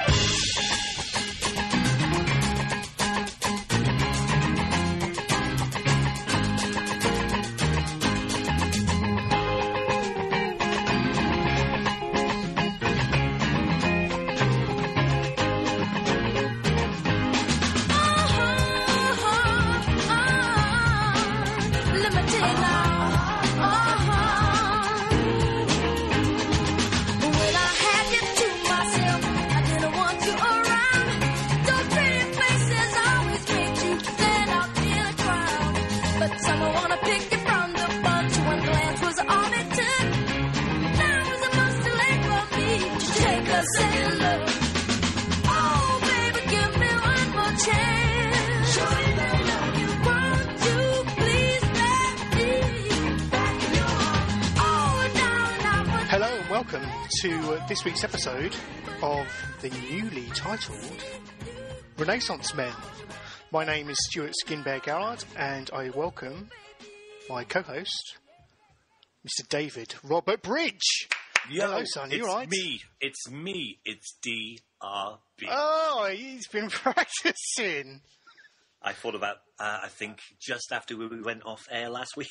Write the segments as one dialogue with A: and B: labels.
A: To this week's episode of the newly titled Renaissance Men. My name is Stuart Skinbear-Gallard and I welcome my co-host, Mr. David Robert Bridge.
B: Yo,
A: hello, son. You right?
B: It's me. It's DRB.
A: Oh, he's been practicing.
B: I thought about, I think, just after we went off air last week.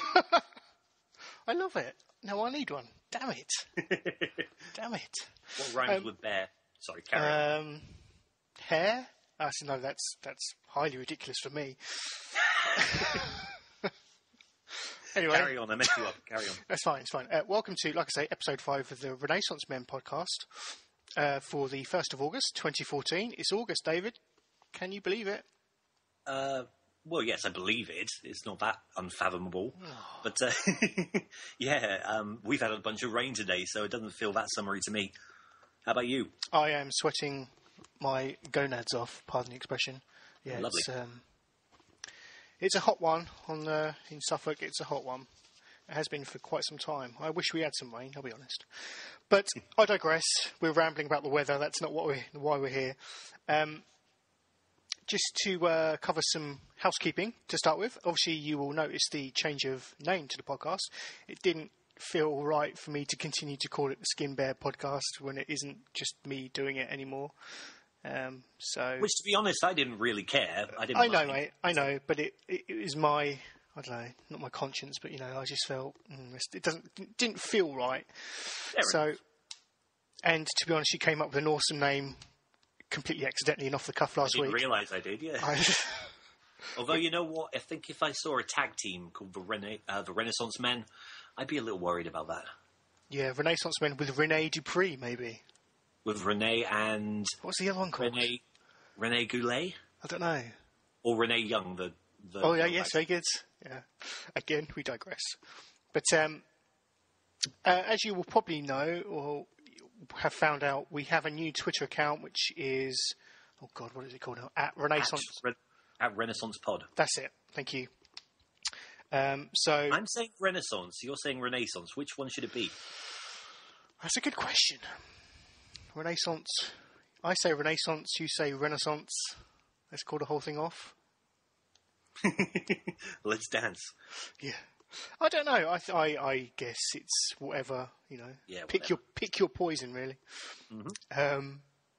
A: I love it. No, I need one. Damn it. Damn it.
B: What rhymes with bear? Sorry, carry on.
A: Hair? No, that's highly ridiculous for me. Anyway.
B: Carry on, I messed you up. Carry on.
A: That's fine, it's fine. Welcome to, like I say, episode 5 of the Renaissance Men podcast for the 1st of August, 2014. It's August, David. Can you believe it?
B: Well, yes, I believe it. It's not that unfathomable. But, yeah, we've had a bunch of rain today, so it doesn't feel that summery to me. How about you?
A: I am sweating my gonads off, pardon the expression. Yeah,
B: lovely.
A: It's a hot one in Suffolk. It's a hot one. It has been for quite some time. I wish we had some rain, I'll be honest. But I digress. We're rambling about the weather. That's not why we're here. Just to cover some housekeeping to start with. Obviously, you will notice the change of name to the podcast. It didn't feel right for me to continue to call it the Skin Bear podcast when it isn't just me doing it anymore.
B: Which, to be honest, I didn't really care. I
A: know, mate. I know, but it was my, I don't know, not my conscience, but I just felt it didn't feel right. And to be honest, you came up with an awesome name. Completely accidentally and off the cuff last week.
B: I didn't realise I did, yeah. Although, you know what? I think if I saw a tag team called the Renaissance Men, I'd be a little worried about that.
A: Yeah, Renaissance Men with Rene Dupree, maybe.
B: With Rene and...
A: What's the other one called?
B: Rene Goulet?
A: I don't know.
B: Or Rene Young, the
A: Oh, yeah, yes, very good. Yeah. Again, we digress. But as you will probably know, or have found out, we have a new Twitter account which is what is it called now? At Renaissance
B: at Renaissance Pod.
A: That's it. Thank you. So
B: I'm saying Renaissance, you're saying Renaissance. Which one should it be?
A: That's a good question. Renaissance. I say Renaissance, you say Renaissance. Let's call the whole thing off.
B: Let's dance. Yeah.
A: I don't know. I guess it's whatever,
B: Yeah,
A: pick your poison, really.
B: Mm-hmm.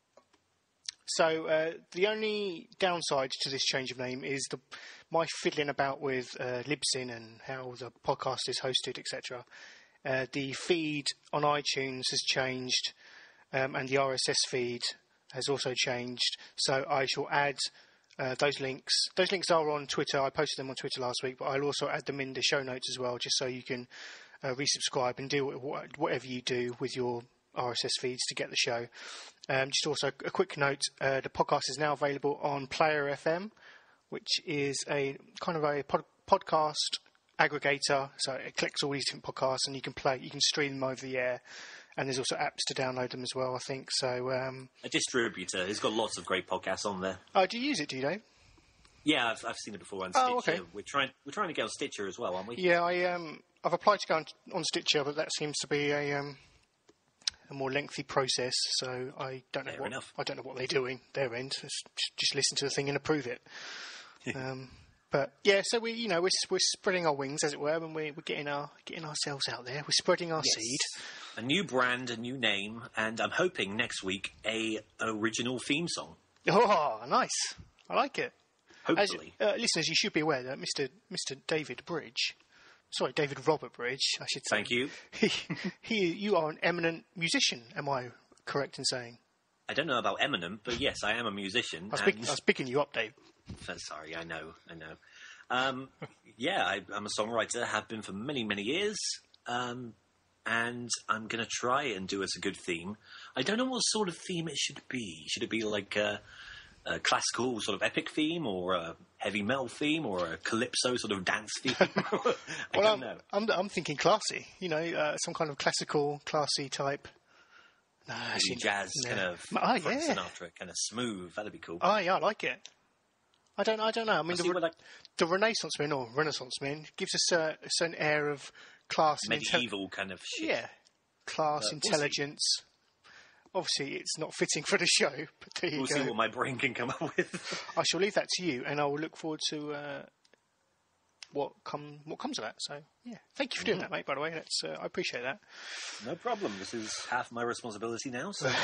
A: So the only downside to this change of name is my fiddling about with Libsyn and how the podcast is hosted, etc. The feed on iTunes has changed, and the RSS feed has also changed. So I shall add those links. Those links are on Twitter. I posted them on Twitter last week, but I'll also add them in the show notes as well, just so you can resubscribe and do whatever you do with your RSS feeds to get the show. Just also a quick note, the podcast is now available on Player FM, which is a kind of a podcast aggregator. So it collects all these different podcasts and you can stream them over the air. And there's also apps to download them as well, I think. So
B: a distributor. It's got lots of great podcasts on there.
A: Oh, do you use it, do you, Dave?
B: Yeah, I've seen it before on Stitcher.
A: Oh, okay.
B: We're trying to get on Stitcher as well, aren't we?
A: Yeah, I've applied to go on Stitcher, but that seems to be a more lengthy process. So I don't know what they're doing their end. Just listen to the thing and approve it. But yeah, so we're spreading our wings, as it were, and we're getting ourselves out there. We're spreading our seed.
B: A new brand, a new name, and I'm hoping next week an original theme song.
A: Oh, nice! I like it.
B: Hopefully,
A: listeners, you should be aware that Mr. David Robert Bridge, I should say.
B: Thank you.
A: You are an eminent musician. Am I correct in saying?
B: I don't know about eminent, but yes, I am a musician.
A: I was picking you up, Dave.
B: Sorry, I know. I'm a songwriter, have been for many, many years, and I'm going to try and do us a good theme. I don't know what sort of theme it should be. Should it be like a classical sort of epic theme, or a heavy metal theme, or a calypso sort of dance theme? I don't know.
A: I'm thinking classy. Some kind of classical, classy type. No,
B: jazz, kind of Frank Sinatra, kind of smooth. That'd be cool.
A: Oh yeah, I like it. I don't know. I mean, the Renaissance man or Renaissance man gives us a certain air of class,
B: medieval kind of shit.
A: Yeah, class, intelligence. Obviously, it's not fitting for the show, but there you go.
B: We'll see what my brain can come up with.
A: I shall leave that to you, and I will look forward to what comes of that. So, yeah, thank you for doing that, mate. By the way, I appreciate that.
B: No problem. This is half my responsibility now. So,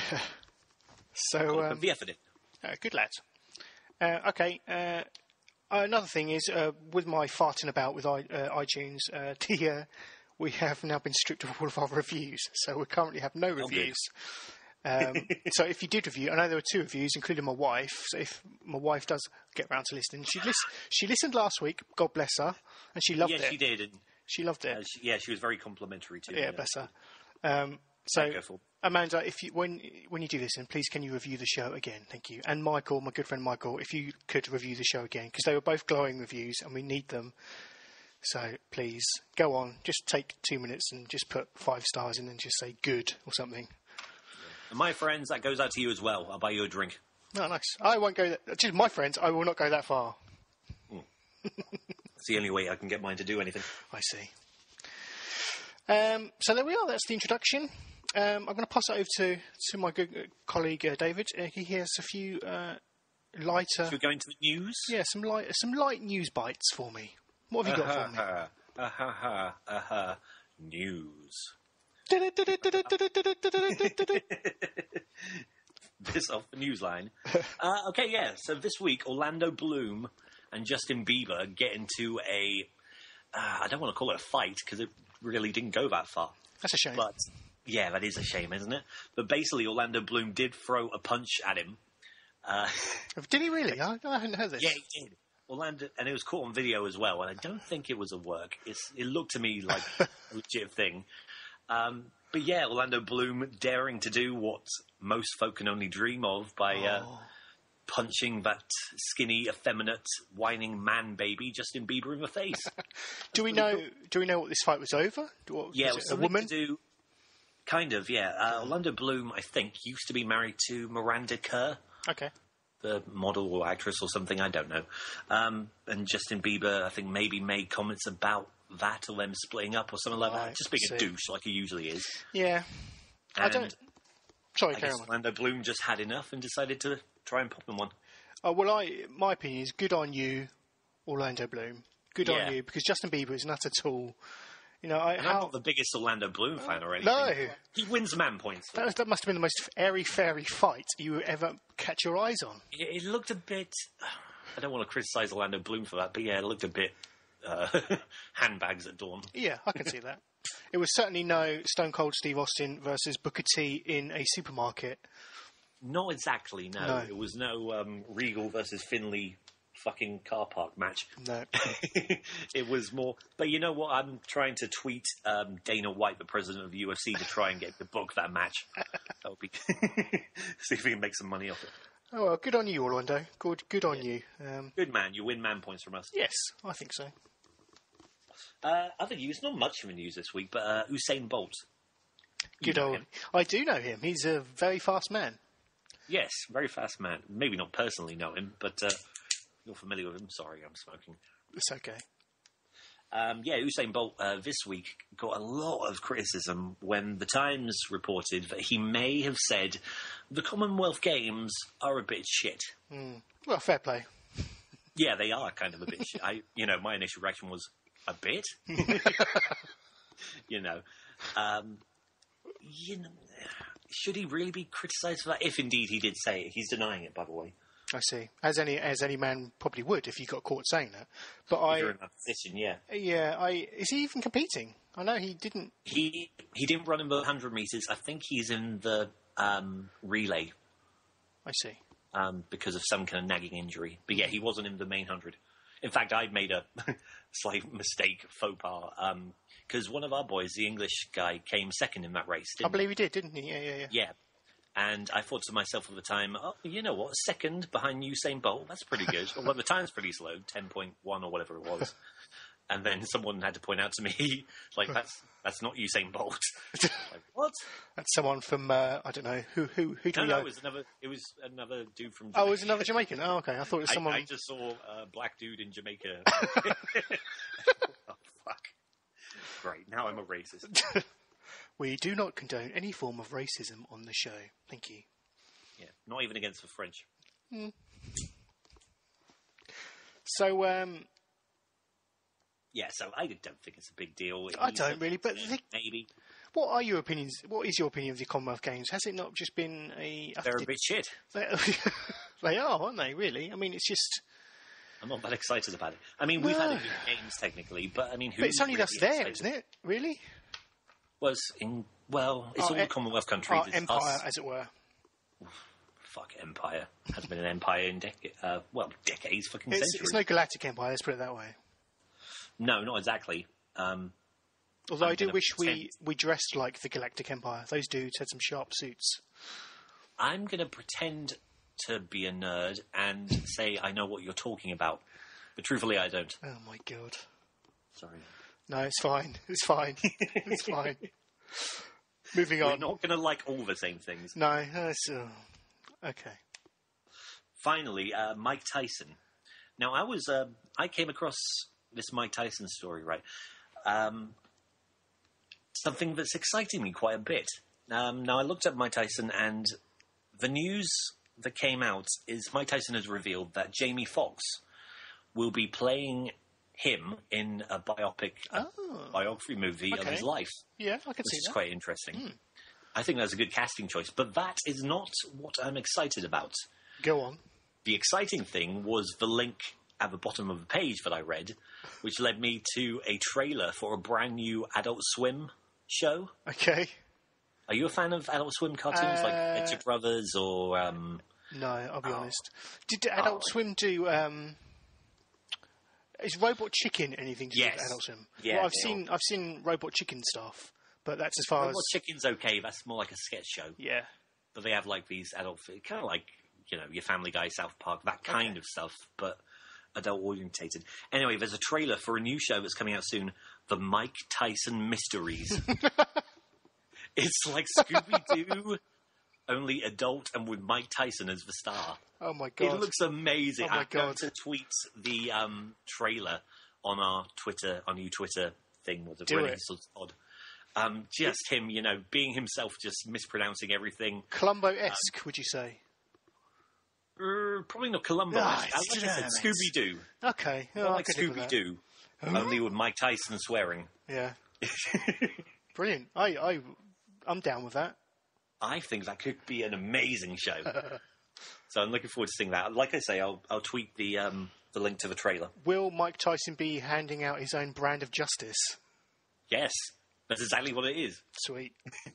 A: so
B: the effort in.
A: Good lads. Okay. Another thing is with my farting about with iTunes, we have now been stripped of all of our reviews, so we currently have no reviews. So if you did review, I know there were 2 reviews, including my wife. So if my wife does get round to listening, she listened last week. God bless her, and she loved it.
B: Yeah, she did.
A: She loved it.
B: She was very complimentary too.
A: Yeah, bless her. So Amanda, when you do listen, please can you review the show again? Thank you. And Michael, my good friend Michael, if you could review the show again, because they were both glowing reviews and we need them. So please go on, just take 2 minutes and just put 5 stars in and just say good or something.
B: And my friends, that goes out to you as well. I'll buy you a drink.
A: Oh, nice. I won't go that. Just my friends, I will not go that far.
B: It's the only way I can get mine to do anything.
A: I see. So there we are. That's the introduction. I'm going to pass it over to my good colleague David. He has a few lighter.
B: Should we go into the news?
A: Yeah, some light news bites for me. What have you got for me?
B: News. This off the news line. Okay, yeah. So this week, Orlando Bloom and Justin Bieber get into a. I don't want to call it a fight because it really didn't go that far.
A: That's a shame.
B: But yeah, that is a shame, isn't it? But basically, Orlando Bloom did throw a punch at him.
A: Did he really? I haven't heard this.
B: Yeah, he did. Orlando, and it was caught on video as well, and I don't think it was a work. It looked to me like a legit thing. But yeah, Orlando Bloom daring to do what most folk can only dream of by punching that skinny, effeminate, whining man baby Justin Bieber in the face.
A: Do we know what this fight was over?
B: Yeah, it was a woman. Kind of, yeah. Orlando Bloom, I think, used to be married to Miranda Kerr.
A: Okay. The
B: model or actress or something, I don't know. And Justin Bieber, I think, maybe made comments about that or them splitting up or something like that. Just being a douche like he usually is.
A: Yeah.
B: And
A: I don't... Sorry,
B: carry on. Orlando Bloom just had enough and decided to try and pop him one.
A: My opinion is good on you, Orlando Bloom. Good on you, because Justin Bieber is not at all... I'm
B: not the biggest Orlando Bloom fan or anything.
A: No.
B: He wins man points.
A: That must have been the most airy-fairy fight you ever catch your eyes on.
B: It looked a bit... I don't want to criticise Orlando Bloom for that, but yeah, it looked a bit handbags at dawn.
A: Yeah, I can see that. It was certainly no Stone Cold Steve Austin versus Booker T in a supermarket.
B: Not exactly, no. It was no Regal versus Finlay fucking car park match.
A: No.
B: It was more... But you know what? I'm trying to tweet Dana White, the president of the UFC, to try and get to book that match. That would be... See if we can make some money off it.
A: Oh, well, good on you, Orlando. Good on you.
B: Good man. You win man points from us.
A: Yes, I think so.
B: Other news, not much of a news this week, but Usain Bolt.
A: Good old... I do know him. He's a very fast man.
B: Yes, very fast man. Maybe not personally know him, but... You're familiar with him? Sorry, I'm smoking.
A: It's okay.
B: Usain Bolt this week got a lot of criticism when the Times reported that he may have said the Commonwealth Games are a bit shit.
A: Well, fair play.
B: Yeah, they are kind of a bit. My initial reaction was a bit. you know, um, should he really be criticised for that? If indeed he did say it, he's denying it, by the way.
A: I see. As any man probably would if you got caught saying that. But
B: if you're in that position, yeah.
A: Yeah, is he even competing? I know he didn't.
B: He didn't run in the 100 metres. I think he's in the relay.
A: I see.
B: Because of some kind of nagging injury. But yeah, he wasn't in the main 100. In fact, I made a slight mistake, faux pas, because one of our boys, the English guy, came second in that race,
A: I believe he did, didn't he? Yeah.
B: Yeah. And I thought to myself at the time, oh, you know what, second behind Usain Bolt, that's pretty good. Well, the time's pretty slow, 10.1 or whatever it was. And then someone had to point out to me, like, that's not Usain Bolt. Like, what?
A: That's someone from, I don't know, who do we know?
B: No, it was another dude from Jamaica.
A: Oh, it was another Jamaican? Oh, okay, I thought it was someone...
B: I just saw a black dude in Jamaica. Oh, fuck. Great, now I'm a racist.
A: We do not condone any form of racism on the show. Thank you.
B: Yeah, not even against the French.
A: Mm. So,
B: yeah, so I don't think it's a big deal.
A: I don't really, but
B: maybe.
A: What are your opinions? What is your opinion of the Commonwealth Games? Has it not just been
B: They're a bit shit.
A: They are, aren't they? Really? I mean, it's just.
B: I'm not that excited about it. I mean, we've had a good games technically, but I mean,
A: but it's only us there, isn't it? Really?
B: It's all the Commonwealth countries.
A: Our empire, as it were.
B: Fuck empire. Hasn't been an empire in decades, fucking centuries.
A: It's no galactic empire. Let's put it that way.
B: No, not exactly.
A: Although I do wish we dressed like the Galactic Empire. Those dudes had some sharp suits.
B: I'm going to pretend to be a nerd and say I know what you're talking about. But truthfully, I don't.
A: Oh, my God.
B: Sorry.
A: No, it's fine. It's fine. It's fine. Moving on.
B: We're not going to like all the same things.
A: No, that's... okay.
B: Finally, Mike Tyson. Now, I came across this Mike Tyson story, right? Something that's exciting me quite a bit. Now, I looked at Mike Tyson, and the news that came out is Mike Tyson has revealed that Jamie Foxx will be playing him in a biography movie of his life.
A: Yeah, I can see that.
B: Which is quite interesting. I think that's a good casting choice, but that is not what I'm excited about.
A: Go on.
B: The exciting thing was the link at the bottom of the page that I read, which led me to a trailer for a brand new Adult Swim show.
A: Okay.
B: Are you a fan of Adult Swim cartoons like Edge Brothers or...
A: No, I'll be honest. Did Adult Swim do... Is Robot Chicken anything to do with Adult Swim?
B: Yeah,
A: well, I've seen Robot Chicken stuff, but that's as far as...
B: Robot Chicken's okay, that's more like a sketch show.
A: Yeah.
B: But they have like these adult... kind of like, your Family Guy, South Park, that kind of stuff, but adult-orientated. Anyway, there's a trailer for a new show that's coming out soon, The Mike Tyson Mysteries. It's like Scooby-Doo, only adult and with Mike Tyson as the star.
A: Oh, my God.
B: It looks amazing.
A: Oh, my God.
B: I'm going to tweet the trailer on our new Twitter thing.
A: Do it.
B: Odd. Just him, being himself, just mispronouncing everything.
A: Columbo-esque, would you say?
B: Probably not Columbo. Like I said, Scooby-Doo.
A: Okay.
B: Not like Scooby-Doo, only with Mike Tyson swearing.
A: Yeah. Brilliant. I'm down with that.
B: I think that could be an amazing show. So I'm looking forward to seeing that. Like I say, I'll tweet the link to the trailer.
A: Will Mike Tyson be handing out his own brand of justice?
B: Yes. That's exactly what it is.
A: Sweet.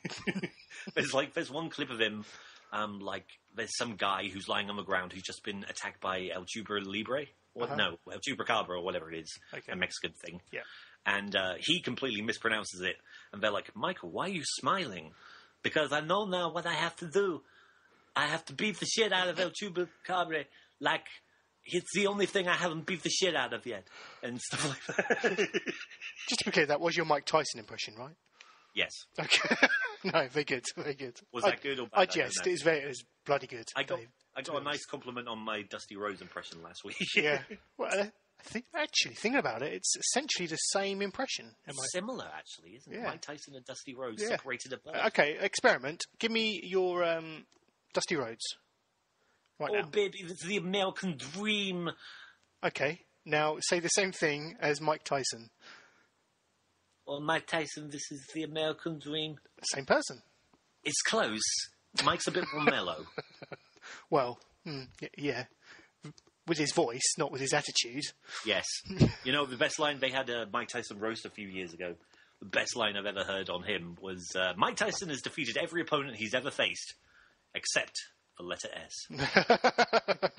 B: There's one clip of him, there's some guy who's lying on the ground who's just been attacked by El Libre. No, El Chupacabra or whatever it is. Okay. A Mexican thing.
A: Yeah.
B: And he completely mispronounces it. And they're like, Michael, why are you smiling? Because I know now what I have to do. I have to beat the shit out of El Chupacabra. Like, it's the only thing I haven't beat the shit out of yet. And stuff like that.
A: Just to be clear, that was your Mike Tyson impression, right?
B: Yes.
A: Okay. No, very good, very good.
B: Was that good or bad?
A: I jest. It was bloody good.
B: I got a nice compliment on my Dusty Rhodes impression last week.
A: Yeah. Well, thinking about it, it's essentially the same impression.
B: Similar, actually, isn't it? Mike Tyson and Dusty Rhodes separated at birth.
A: Okay, experiment. Give me your Dusty Rhodes. Right now.
B: Baby, it's the American dream.
A: Okay. Now say the same thing as Mike Tyson.
B: Well, Mike Tyson, this is the American dream.
A: Same person.
B: It's close. Mike's a bit more mellow.
A: Well, yeah. With his voice, not with his attitude.
B: Yes. You know, the best line, they had a Mike Tyson roast a few years ago. The best line I've ever heard on him was, Mike Tyson has defeated every opponent he's ever faced, except the letter S.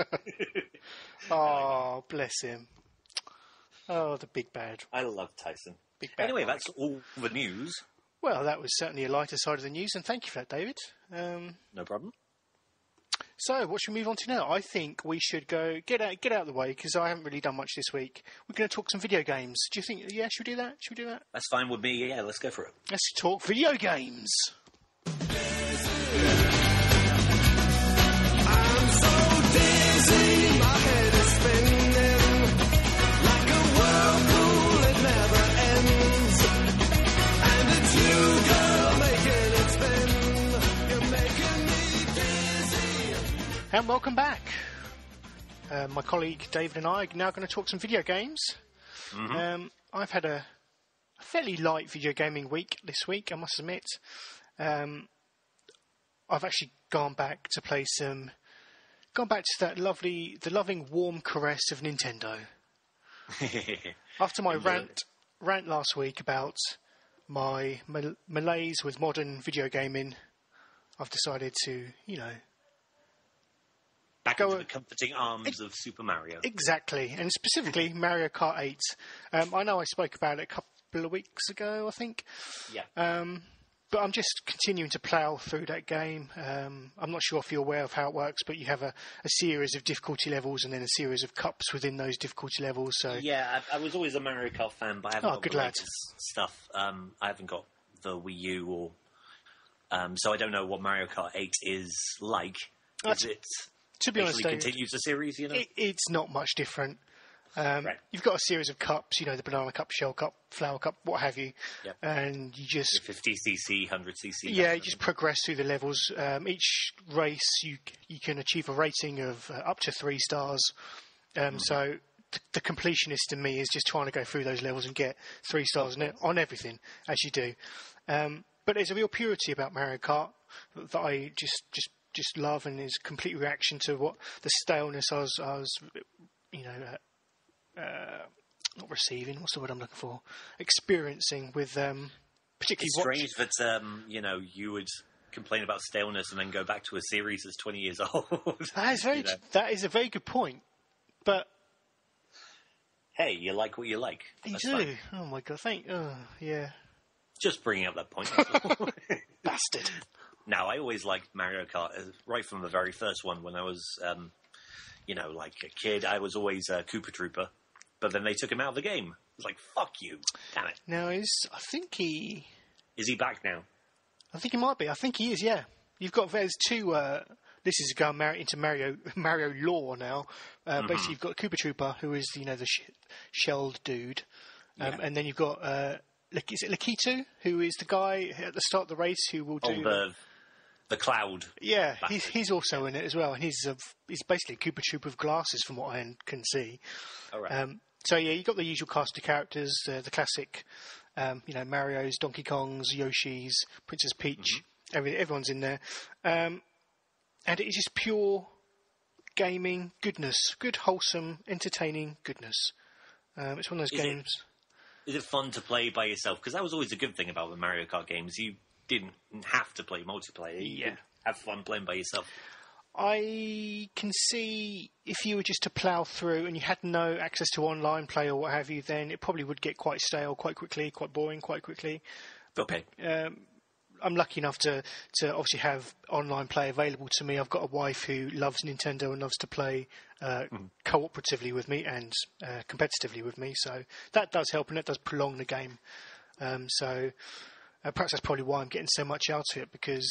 A: Oh, bless him. Oh, the big bad.
B: I love Tyson.
A: Big bad
B: Anyway,
A: Mike.
B: that's all the news.
A: Well, that was certainly a lighter side of the news, and thank you for that, David.
B: No problem.
A: So, what should we move on to now? I think we should go get out of the way, because I haven't really done much this week. We're going to talk some video games. Do you think, should we do that? Should we do that?
B: That's fine with me. Yeah, let's go for it.
A: Let's talk video games.
C: I'm so dizzy, my head is spinning like a whirlpool, it never ends. And it's you, girl, making it spin. You're making me dizzy.
A: And welcome back. My colleague David and I are now going to talk some video games.
B: Mm-hmm.
A: I've had a fairly light video gaming week this week, I must admit. I've actually gone back to that loving warm caress of Nintendo. After my rant last week about my malaise with modern video gaming, I've decided to,
B: Back into the comforting arms of Super Mario.
A: Exactly, and specifically Mario Kart 8. I know I spoke about it a couple of weeks ago, I think.
B: Yeah.
A: But I'm just continuing to plough through that game. I'm not sure if you're aware of how it works, but you have a series of difficulty levels and then a series of cups within those difficulty levels. So
B: yeah, I was always a Mario Kart fan, but I haven't got
A: good
B: the
A: lad.
B: latest stuff. I haven't got the Wii U, or so I don't know what Mario Kart 8 is like. Is it?
A: To be honest, David,
B: continues the series,
A: it's not much different.
B: Right.
A: You've got a series of cups, the banana cup, shell cup, flower cup, what have you.
B: Yep.
A: And you just...
B: 50cc, 100cc.
A: Yeah, you just progress through the levels. Each race, you can achieve a rating of up to 3 stars. So the completionist in me is just trying to go through those levels and get 3 stars on everything, as you do. But there's a real purity about Mario Kart that I just love, and is a complete reaction to what the staleness I was not receiving. What's the word I'm looking for? Experiencing with particularly.
B: It's strange that you would complain about staleness and then go back to a series that's 20 years old.
A: That is a very good point. But
B: hey, you like what you like.
A: You
B: That's
A: do.
B: fine.
A: Oh my god! Yeah.
B: Just bringing up that point.
A: Bastard.
B: Now, I always liked Mario Kart right from the very first one. When I was, like a kid, I was always a Koopa Trooper. But then they took him out of the game. I was like, fuck you. Damn it.
A: Now, I think he...
B: Is he back now?
A: I think he might be. I think he is, yeah. There's two... this is going into Mario lore now. Basically, you've got Koopa Trooper, who is, the shelled dude. And then you've got... is it Lakitu, who is the guy at the start of the race who will do...
B: The cloud.
A: Yeah, he's also in it as well, and he's basically a Koopa Trooper with glasses, from what I can see.
B: All right.
A: So yeah, you've got the usual cast of characters, the classic, Mario's, Donkey Kong's, Yoshi's, Princess Peach. Everyone's in there, and it is just pure gaming goodness, good, wholesome, entertaining goodness. It's one of those games.
B: Is it fun to play by yourself? Because that was always a good thing about the Mario Kart games. You didn't have to play multiplayer. You could have fun playing by yourself.
A: I can see if you were just to plough through and you had no access to online play or what have you, then it probably would get quite stale quite quickly, quite boring quite quickly. But,
B: okay.
A: I'm lucky enough to obviously have online play available to me. I've got a wife who loves Nintendo and loves to play cooperatively with me and competitively with me, so that does help and it does prolong the game. So perhaps that's probably why I'm getting so much out of it, because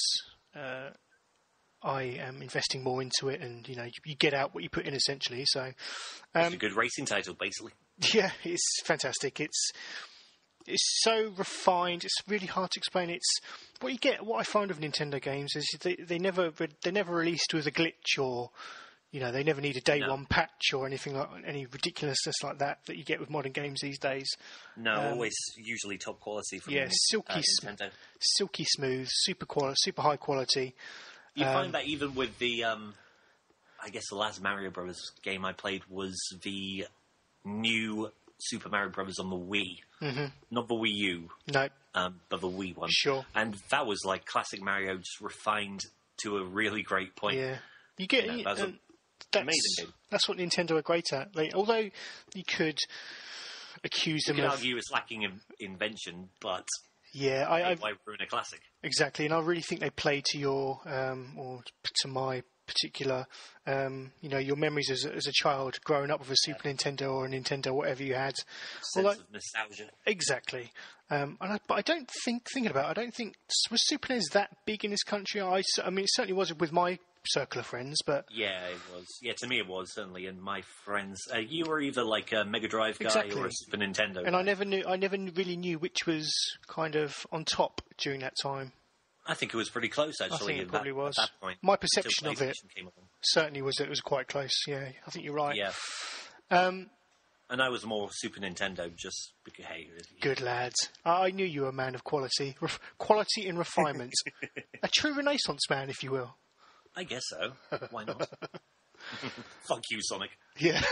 A: I am investing more into it, and you get out what you put in, essentially. So
B: it's a good racing title, basically.
A: Yeah, it's fantastic. It's so refined. It's really hard to explain. It's what I find of Nintendo games is they never released with a glitch or They never need a day one patch or anything like any ridiculousness like that you get with modern games these days.
B: No, always usually top quality from Nintendo.
A: Silky smooth, super high quality.
B: You find that even with the, I guess the last Mario Brothers game I played was the new Super Mario Brothers on the Wii, not the Wii U,
A: no,
B: but the Wii one.
A: Sure,
B: and that was like classic Mario, just refined to a really great point.
A: Yeah, you get that's amazing game. That's what Nintendo are great at. Although you could accuse them of
B: argue it's lacking in invention, but
A: why
B: ruin a classic?
A: Exactly, and I really think they play to your or to my particular, your memories as a child growing up with a Super Nintendo or a Nintendo, whatever you had.
B: Sense of nostalgia.
A: Exactly. But I don't think was Super NES that big in this country? I mean, it certainly was with my circle of friends, but
B: yeah, it was. Yeah, to me it was certainly. And my friends, you were either like a Mega Drive guy or a Super Nintendo.
A: And guy. I never really knew which was kind of on top during that time.
B: I think it was pretty close, actually.
A: I think it probably was.
B: At that point,
A: my perception of it certainly was that it was quite close. Yeah, I think you're right.
B: Yeah. And I was more Super Nintendo, just because, hey...
A: Good lads. I knew you were a man of quality. Quality and refinement. A true Renaissance man, if you will.
B: I guess so. Why not? Fuck you, Sonic.
A: Yeah.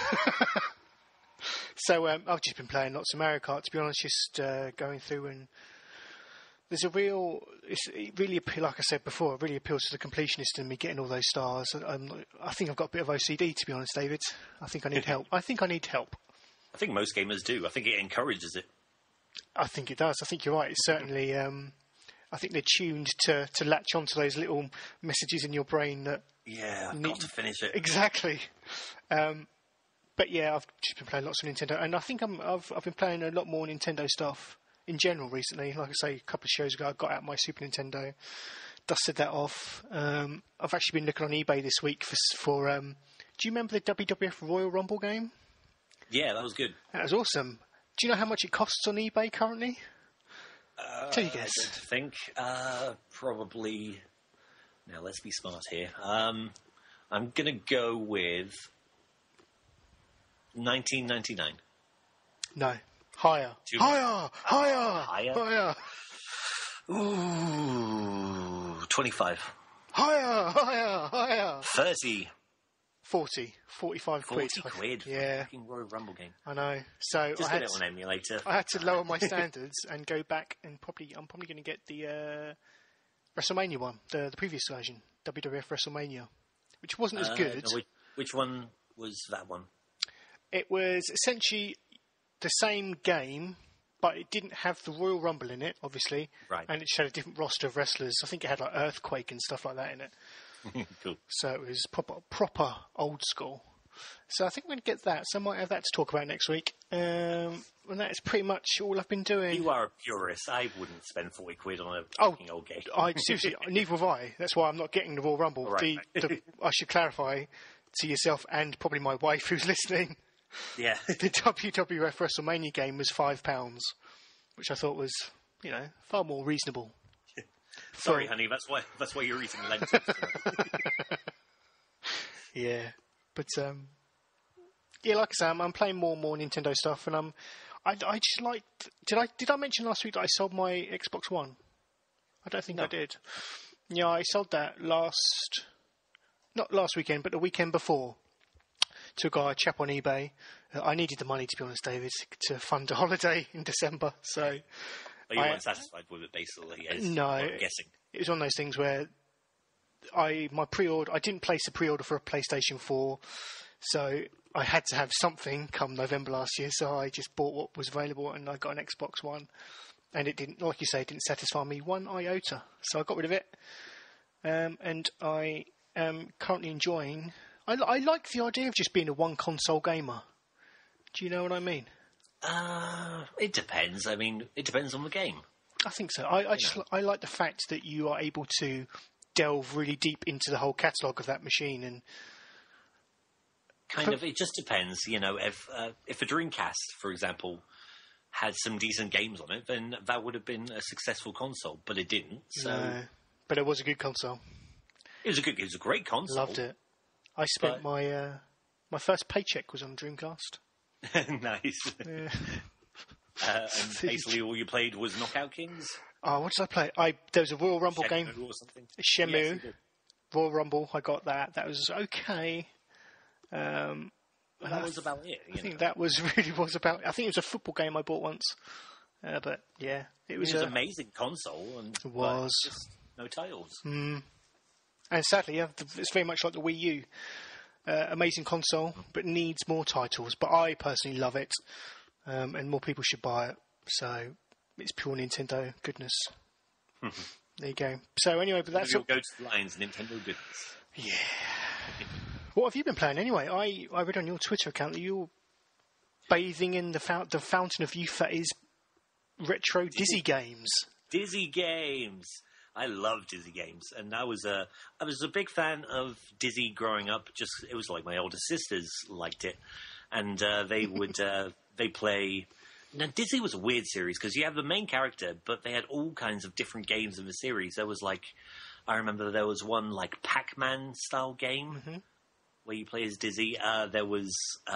A: So, I've just been playing lots of Mario Kart, to be honest, just going through, and there's a real... It really appeals, like I said before, it really appeals to the completionist in me getting all those stars. I think I've got a bit of OCD, to be honest, David. I think I need help. I think
B: most gamers do. I think it encourages it.
A: I think it does. I think you're right. It's certainly... I think they're tuned to latch onto those little messages in your brain that...
B: Yeah, I've got to finish it.
A: Exactly. But yeah, I've just been playing lots of Nintendo, and I think I've been playing a lot more Nintendo stuff in general recently. Like I say, a couple of shows ago, I got out my Super Nintendo, dusted that off. I've actually been looking on eBay this week for do you remember the WWF Royal Rumble game?
B: Yeah, that was good.
A: That was awesome. Do you know how much it costs on eBay currently? Take a guess.
B: I think probably. Now let's be smart here. I'm gonna go with $19.99.
A: No, higher. Higher.
B: Ooh, 25.
A: Higher.
B: 30.
A: 40, 45 quid.
B: 40 quid.
A: Yeah.
B: Fucking Royal Rumble game.
A: I know. So
B: just get it on emulator.
A: I had to lower my standards and go back and I'm probably going to get the WrestleMania one, the previous version, WWF WrestleMania, which wasn't as good.
B: No, which one was that one?
A: It was essentially the same game, but it didn't have the Royal Rumble in it, obviously.
B: Right.
A: And it showed a different roster of wrestlers. I think it had like Earthquake and stuff like that in it.
B: Cool.
A: So it was proper old school. So I think we're going to get that. So I might have that to talk about next week. And that is pretty much all I've been doing.
B: You are a purist. I wouldn't spend 40 quid on a fucking old game.
A: Seriously, neither have I. That's why I'm not getting the Royal Rumble.
B: Right.
A: I should clarify to yourself and probably my wife who's listening.
B: Yeah.
A: The WWF WrestleMania game was £5, which I thought was, far more reasonable.
B: Sorry, honey, that's why you're eating lentils.
A: Yeah, but like I say, I'm playing more and more Nintendo stuff, and I just like. Did I mention last week that I sold my Xbox One? I don't think I did. Yeah, I sold that not last weekend, but the weekend before, to a chap on eBay. I needed the money, to be honest, David, to fund a holiday in December, so.
B: But you weren't satisfied with it, basically.
A: No,
B: I'm guessing
A: it was one of those things where I didn't place a pre-order for a PlayStation 4, so I had to have something come November last year. So I just bought what was available, and I got an Xbox One, and it didn't, like you say, it didn't satisfy me one iota. So I got rid of it, and I am currently enjoying. I like the idea of just being a one console gamer. Do you know what I mean?
B: It depends. I mean, it depends on the game.
A: I think so. I like the fact that you are able to delve really deep into the whole catalogue of that machine and
B: it just depends. If a Dreamcast, for example, had some decent games on it, then that would have been a successful console. But it didn't. So,
A: no, but it was a good console.
B: It was a great console.
A: Loved it. I spent my first paycheck was on Dreamcast.
B: Nice.
A: Yeah.
B: And basically all you played was Knockout Kings?
A: Oh, what did I play? There was a Royal Rumble game.
B: Or something?
A: Shenmue.
B: Yes, you did.
A: Royal Rumble, I got that. That was okay.
B: That was about it.
A: I think that was about. I think it was a football game I bought once. But yeah, it was
B: an amazing console. And
A: it was
B: just no titles.
A: And sadly, it's very much like the Wii U. Amazing console, but needs more titles. But I personally love it, and more people should buy it. So it's pure Nintendo goodness. There you go. So anyway, but that's
B: you'll go to the lines, Nintendo goodness.
A: Yeah. What have you been playing anyway? I read on your Twitter account that you're bathing in the fountain of youth that is retro Dizzy games.
B: Dizzy games. I love Dizzy games, and I was a big fan of Dizzy growing up. Just it was like my older sisters liked it, and they would they play. Now Dizzy was a weird series because you have the main character, but they had all kinds of different games in the series. There was like, I remember there was one like Pac-Man style game where you play as Dizzy. There was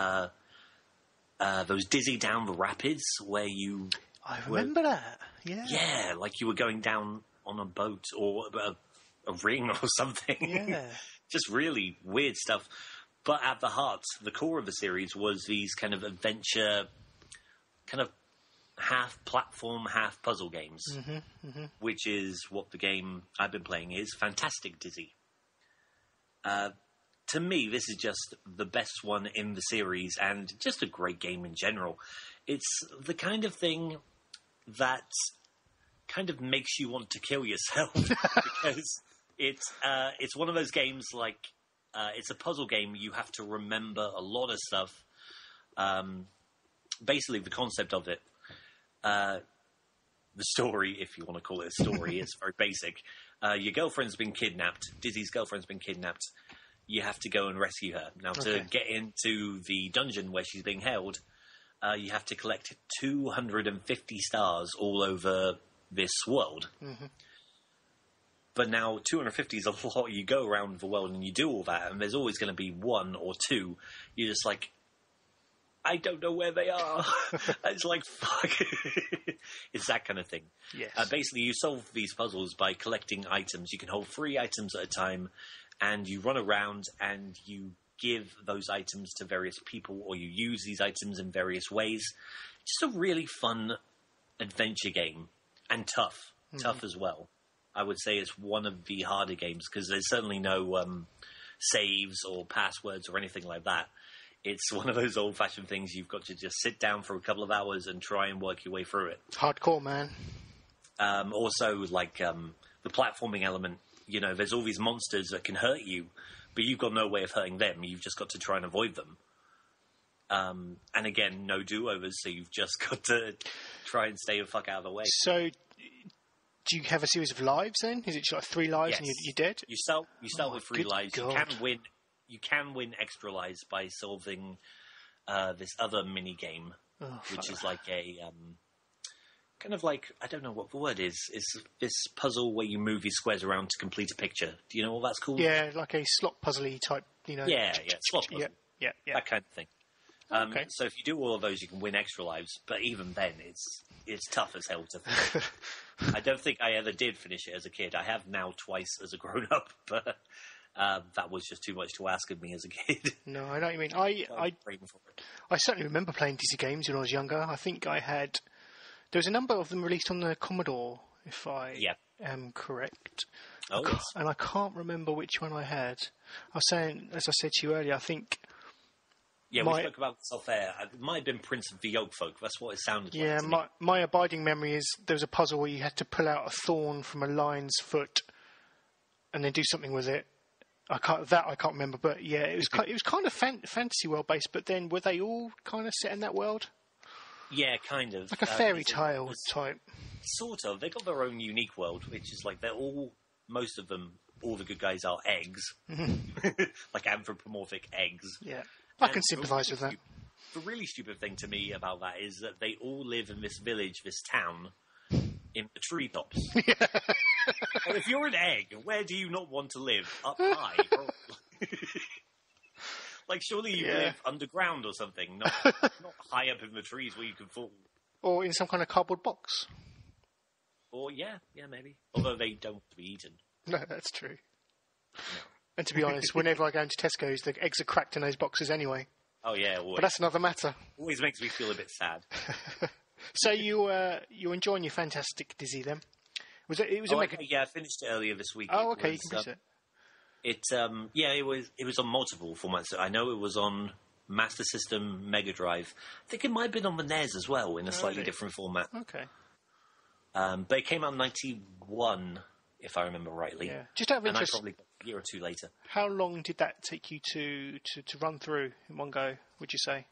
B: Dizzy Down the Rapids where you.
A: I remember that. Yeah.
B: Yeah, like you were going down on a boat or a ring or something.
A: Yeah.
B: Just really weird stuff. But at the heart, the core of the series was these kind of adventure, kind of half platform, half puzzle games, which is what the game I've been playing is. Fantastic Dizzy. To me, this is just the best one in the series and just a great game in general. It's the kind of thing that kind of makes you want to kill yourself because it's one of those games like it's a puzzle game. You have to remember a lot of stuff. Basically, the concept of it, the story, if you want to call it a story, is very basic. Your girlfriend's been kidnapped. Dizzy's girlfriend's been kidnapped. You have to go and rescue her. Now, to get into the dungeon where she's being held, you have to collect 250 stars all over this world. But now 250 is a lot. You go around the world and you do all that, and there's always going to be one or two. You're just like, I don't know where they are. It's like, fuck. It's that kind of thing.
A: Yes.
B: Basically, you solve these puzzles by collecting items. You can hold 3 items at a time, and you run around and you give those items to various people, or you use these items in various ways. Just a really fun adventure game, and tough as well. I would say it's one of the harder games because there's certainly no saves or passwords or anything like that. It's one of those old-fashioned things you've got to just sit down for a couple of hours and try and work your way through it.
A: Hardcore, man.
B: Also, like the platforming element, you know, there's all these monsters that can hurt you, but you've got no way of hurting them. You've just got to try and avoid them. And again, no do-overs, so you've just got to try and stay the fuck out of the way.
A: So, do you have a series of lives then? Is it like 3 lives and you're dead?
B: You start with 3 lives.
A: God.
B: You can win extra lives by solving this other mini game, which is like a kind of like, I don't know what the word is. It's this puzzle where you move these squares around to complete a picture. Do you know what that's called?
A: Yeah, like a slot puzzly type, you know.
B: Yeah, slot puzzle.
A: Yeah.
B: That kind of thing. So if you do all of those, you can win extra lives. But even then, it's tough as hell to finish. I don't think I ever did finish it as a kid. I have now twice as a grown-up, but that was just too much to ask of me as a kid.
A: No, I know what you mean. I certainly remember playing Dizzy games when I was younger. I think there was a number of them released on the Commodore, if I am correct.
B: Oh, yes.
A: And I can't remember which one I had. I was saying, as I said to you earlier, I think...
B: Yeah, we spoke about this off air. It might have been Prince of the Yoke Folk. That's what it sounded like.
A: Yeah, my abiding memory is there was a puzzle where you had to pull out a thorn from a lion's foot and then do something with it. I can't remember, but yeah, it was kind of fantasy world based. But then were they all kind of set in that world?
B: Yeah, kind of.
A: Like a fairy tale type.
B: Sort of. They got their own unique world, which is like most of them, all the good guys are eggs, like anthropomorphic eggs.
A: Yeah. I can sympathise with that.
B: The really stupid thing to me about that is that they all live in this village, this town, in the treetops. And if you're an egg, where do you not want to live? Up high. Like, surely you live underground or something, not high up in the trees where you can fall.
A: Or in some kind of cardboard box.
B: Or, yeah, maybe. Although they don't be eaten.
A: No, that's true.
B: No.
A: And to be honest, whenever I go into Tesco's, the eggs are cracked in those boxes anyway.
B: Oh, yeah, always.
A: But that's another matter.
B: Always makes me feel a bit sad.
A: So you're enjoying your Fantastic Dizzy then?
B: Yeah, I finished it earlier this week.
A: Oh, okay, you can finish it.
B: It was on multiple formats. I know it was on Master System, Mega Drive. I think it might have been on the NES as well, in a slightly different format.
A: Okay.
B: But it came out in 91, if I remember rightly.
A: Yeah. Just out of interest,
B: and I probably got a year or two later.
A: How long did that take you to run through in one go, would you say?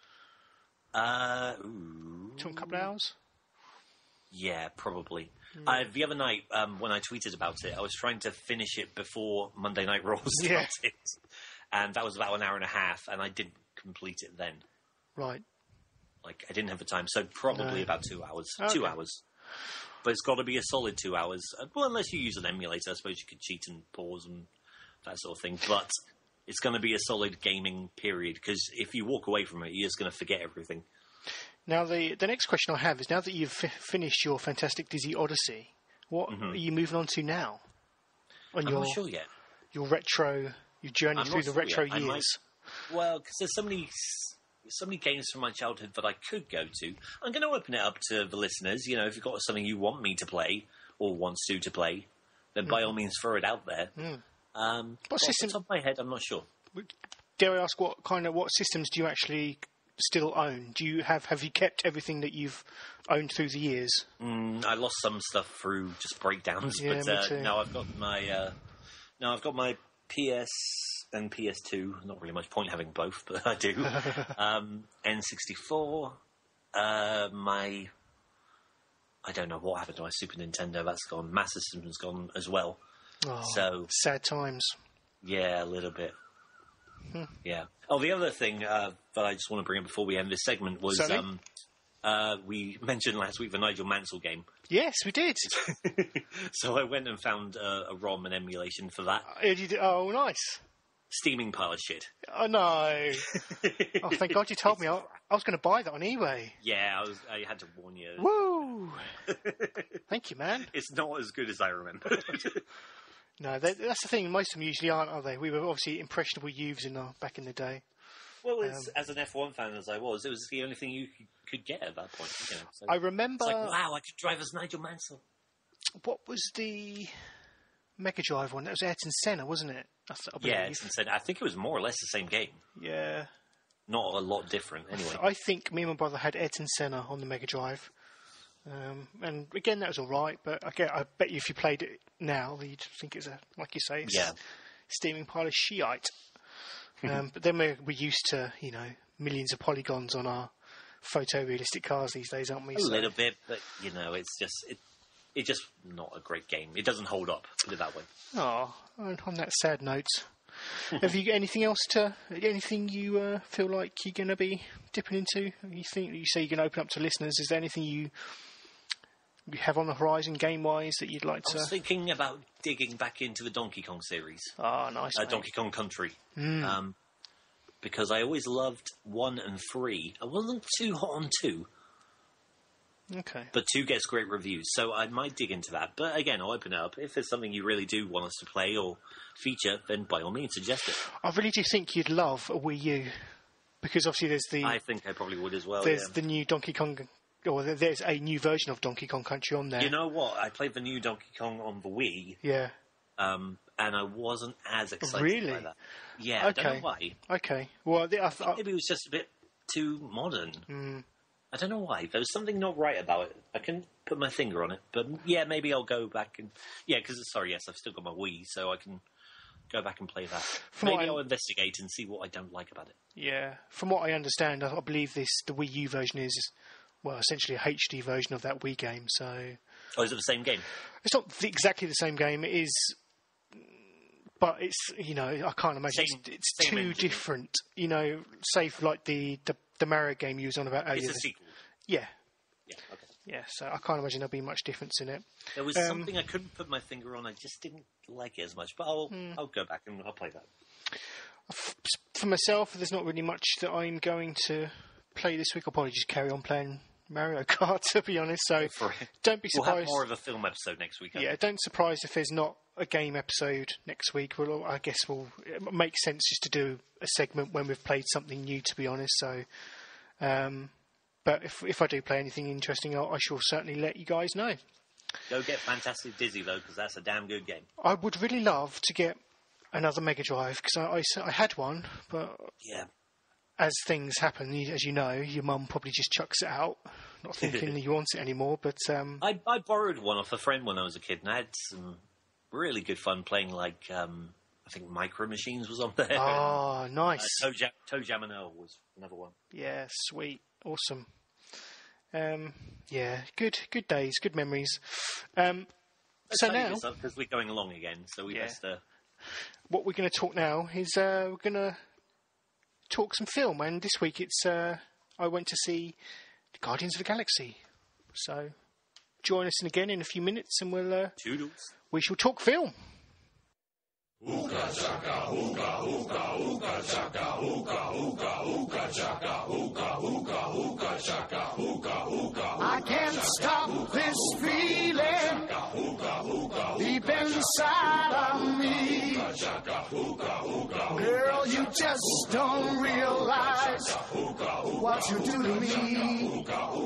A: Took a couple of hours?
B: Yeah, probably. The other night, when I tweeted about it, I was trying to finish it before Monday Night Raw started. And that was about an hour and a half, and I didn't complete it then.
A: Right.
B: Like, I didn't have the time, so probably about 2 hours.
A: Okay.
B: 2 hours. But it's got to be a solid 2 hours. Well, unless you use an emulator, I suppose you could cheat and pause and that sort of thing. But it's going to be a solid gaming period, because if you walk away from it, you're just going to forget everything.
A: Now, the next question I have is, now that you've finished your Fantastic Dizzy Odyssey, what are you moving on to now?
B: I'm not sure yet.
A: Your journey through the retro years.
B: Well, because there's so many games from my childhood that I could go to. I'm going to open it up to the listeners. You know, if you've got something you want me to play or want Stu to play, then by all means throw it out there. Off the top of my head, I'm not sure.
A: Dare I ask what systems do you actually still own? Have you kept everything that you've owned through the years?
B: I lost some stuff through just breakdowns,
A: me too.
B: no, I've got my PS and PS2. Not really much point having both, but I do. N64. I don't know what happened to my Super Nintendo. That's gone. Master System's gone as well.
A: Oh,
B: so
A: sad times.
B: Yeah, a little bit. Yeah. Oh, the other thing that I just want to bring up before we end this segment was we mentioned last week the Nigel Mansell game.
A: Yes, we did.
B: So I went and found a ROM and emulation for that.
A: Oh, nice.
B: Steaming pile of shit.
A: Oh, no. Oh, thank God you told me. I was going to buy that on eBay.
B: Yeah, I had to warn you.
A: Woo! Thank you, man.
B: It's not as good as I remember.
A: No, that's the thing. Most of them usually aren't, are they? We were obviously impressionable youths back in the day.
B: Well, as an F1 fan as I was, it was the only thing you could get at that point. You know, so
A: I remember...
B: It's like, wow, I could drive as Nigel Mansell.
A: What was the Mega Drive one? That was Ayrton Senna, wasn't it?
B: Yeah, Ayrton Senna. I think it was more or less the same game.
A: Yeah.
B: Not a lot different, anyway.
A: I think me and my brother had Ayrton Senna on the Mega Drive. And again, that was all right, but I bet you if you played it now, you'd think it's like you say, it's steaming pile of shite. But then we're used to, millions of polygons on our photorealistic cars these days, aren't we?
B: A little bit, but it's just not a great game. It doesn't hold up, put it that way.
A: Oh, on that sad note, have you got anything else anything you feel like you're going to be dipping into? You say you're going to open up to listeners. Is there anything you have on the horizon game-wise that you'd like to...
B: I was thinking about digging back into the Donkey Kong series.
A: Oh, nice,
B: Donkey Kong Country. Because I always loved 1 and 3. I wasn't too hot on 2.
A: Okay.
B: But 2 gets great reviews, so I might dig into that. But again, I'll open it up. If there's something you really do want us to play or feature, then by all means, suggest it.
A: I really do think you'd love a Wii U. Because obviously there's the...
B: I think I probably would as well,
A: There's the new Donkey Kong... Or there's a new version of Donkey Kong Country on there.
B: You know what? I played the new Donkey Kong on the Wii.
A: Yeah.
B: And I wasn't as excited by that. Yeah,
A: okay.
B: I don't know why.
A: Okay. Well,
B: I think maybe it was just a bit too modern. I don't know why. There was something not right about it. I can put my finger on it. But yeah, maybe I'll go back and... Yeah, because, I've still got my Wii, so I can go back and play that. Maybe I'll investigate and see what I don't like about it.
A: Yeah. From what I understand, I believe the Wii U version is... Well, essentially a HD version of that Wii game, so...
B: Oh, is it the same game?
A: It's not exactly the same game, it is... But it's, I can't imagine it's too
B: engine.
A: different. Say for like the Mario game you was on about earlier.
B: It's a sequel?
A: Yeah.
B: Yeah, okay.
A: Yeah, so I can't imagine there'll be much difference in it.
B: There was something I couldn't put my finger on, I just didn't like it as much, but I'll go back and I'll play that.
A: For myself, there's not really much that I'm going to play this week. I'll probably just carry on playing Mario Kart, to be honest. So don't be surprised.
B: We'll have more of a film episode next week.
A: Yeah, don't surprise if there's not a game episode next week. Well, I guess it makes sense just to do a segment when we've played something new, to be honest. So, but if I do play anything interesting, I shall certainly let you guys know.
B: Go get Fantastic Dizzy, though, because that's a damn good game.
A: I would really love to get another Mega Drive, because I had one, but
B: yeah,
A: as things happen, as you know, your mum probably just chucks it out, not thinking that you want it anymore. But
B: I borrowed one off a friend when I was a kid, and I had some really good fun playing, like, I think Micro Machines was on there.
A: Oh, nice.
B: Toe Jam and Earl was another one.
A: Yeah, sweet. Awesome. Yeah, good days, good memories. So now,
B: because we're going along again, so we best.
A: What we're going to talk now is we're going to talk some film, and this week it's I went to see Guardians of the Galaxy. So join us again in a few minutes, and we shall talk film.
C: Ooga chaka, ooga, ooga, ooga chaka, ooga, ooga, ooga chaka, ooga, ooga, ooga chaka, ooga, ooga. I can't stop this feeling deep inside of me. Girl, you just don't realize what you do to me.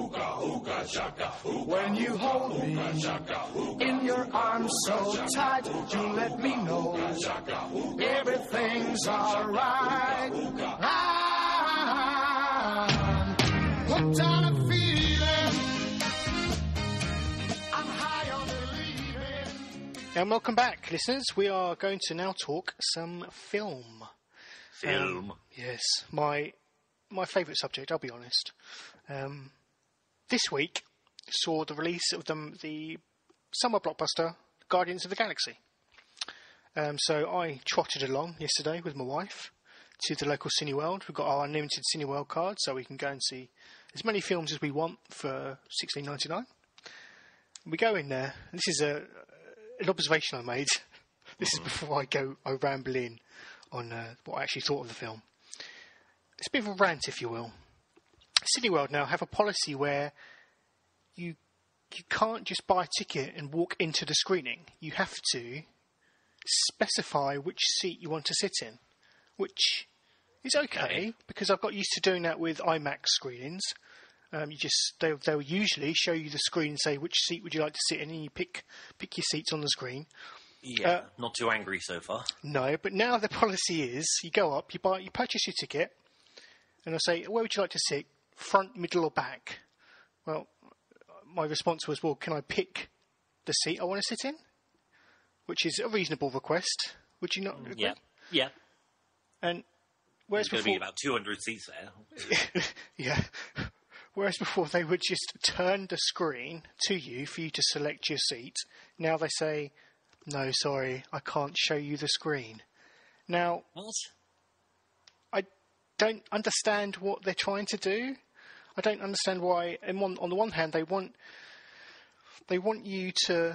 C: When you hold me in your arms so tight, you let me know everything's alright. I'm hooked on a feeling. I'm high on believing.
A: And welcome back, listeners. We are going to now talk some film. Yes, my favourite subject, I'll be honest. This week saw the release of the summer blockbuster Guardians of the Galaxy. So I trotted along yesterday with my wife to the local Cineworld. We've got our unlimited Cineworld card, so we can go and see as many films as we want for $16.99. We go in there. This is an observation I made. This is before I ramble in on what I actually thought of the film. It's a bit of a rant, if you will. Cineworld now have a policy where you can't just buy a ticket and walk into the screening. You have to specify which seat you want to sit in, which is okay because I've got used to doing that with IMAX screenings. They'll usually show you the screen and say which seat would you like to sit in, and you pick your seats on the screen.
B: Yeah, not too angry so far.
A: No, but now the policy is you go up, you purchase your ticket, and they'll say, where would you like to sit, front, middle, or back? Well, my response was, well, can I pick the seat I want to sit in? Which is a reasonable request. Would you not agree?
B: Yeah.
A: And whereas
B: There's
A: before,
B: going to be about 200 seats there.
A: yeah. Whereas before they would just turn the screen to you for you to select your seat. Now they say, no, sorry, I can't show you the screen. Now,
B: What?
A: I don't understand what they're trying to do. I don't understand why. On the one hand, they want you to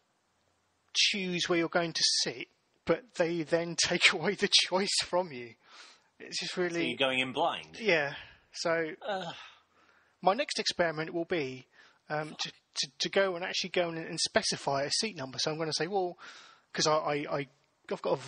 A: choose where you're going to sit, but they then take away the choice from you. It's just really...
B: So you're going in blind?
A: Yeah. So my next experiment will be to go and actually go and specify a seat number. So I'm going to say, well, because I've got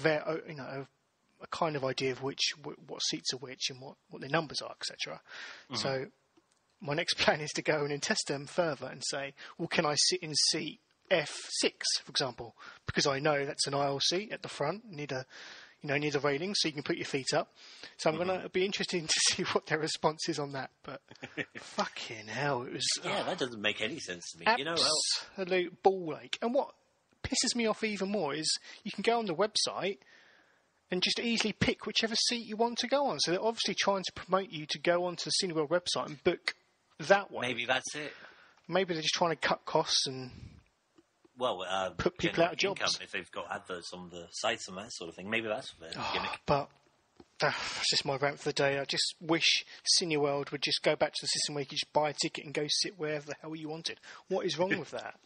A: a kind of idea of what seats are which and what their numbers are, etc. Mm-hmm. So my next plan is to go in and test them further and say, well, can I sit in seat F6, for example, because I know that's an aisle seat at the front, near the railing, so you can put your feet up. So I'm going to be interested to see what their response is on that. But fucking hell, it was...
B: Yeah, that doesn't make any sense to me.
A: Absolute ball ache. And what pisses me off even more is you can go on the website and just easily pick whichever seat you want to go on. So they're obviously trying to promote you to go onto the Cineworld website and book that way.
B: Maybe that's it.
A: Maybe they're just trying to cut costs and...
B: put
A: people out of jobs.
B: If they've got adverts on the sites and that sort of thing. Maybe that's their gimmick.
A: But that's just my rant for the day. I just wish Cineworld would just go back to the system where you could just buy a ticket and go sit wherever the hell you wanted. What is wrong with that?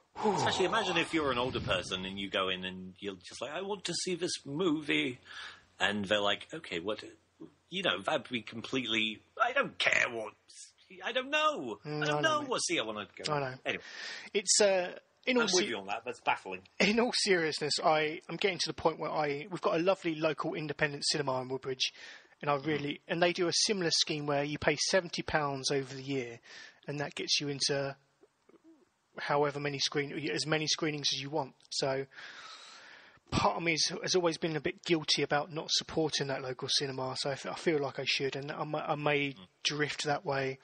B: Especially imagine if you're an older person and you go in and you're just like, I want to see this movie. And they're like, okay, what... that'd be completely... I don't care what... I don't know. I don't know what I want to go.
A: I know.
B: Anyway.
A: It's...
B: I'm with you on that. That's baffling.
A: In all seriousness, I'm getting to the point where we've got a lovely local independent cinema in Woodbridge, and and they do a similar scheme where you pay £70 over the year, and that gets you into however many as many screenings as you want. So part of me has always been a bit guilty about not supporting that local cinema. So I feel like I should, and I may drift that way.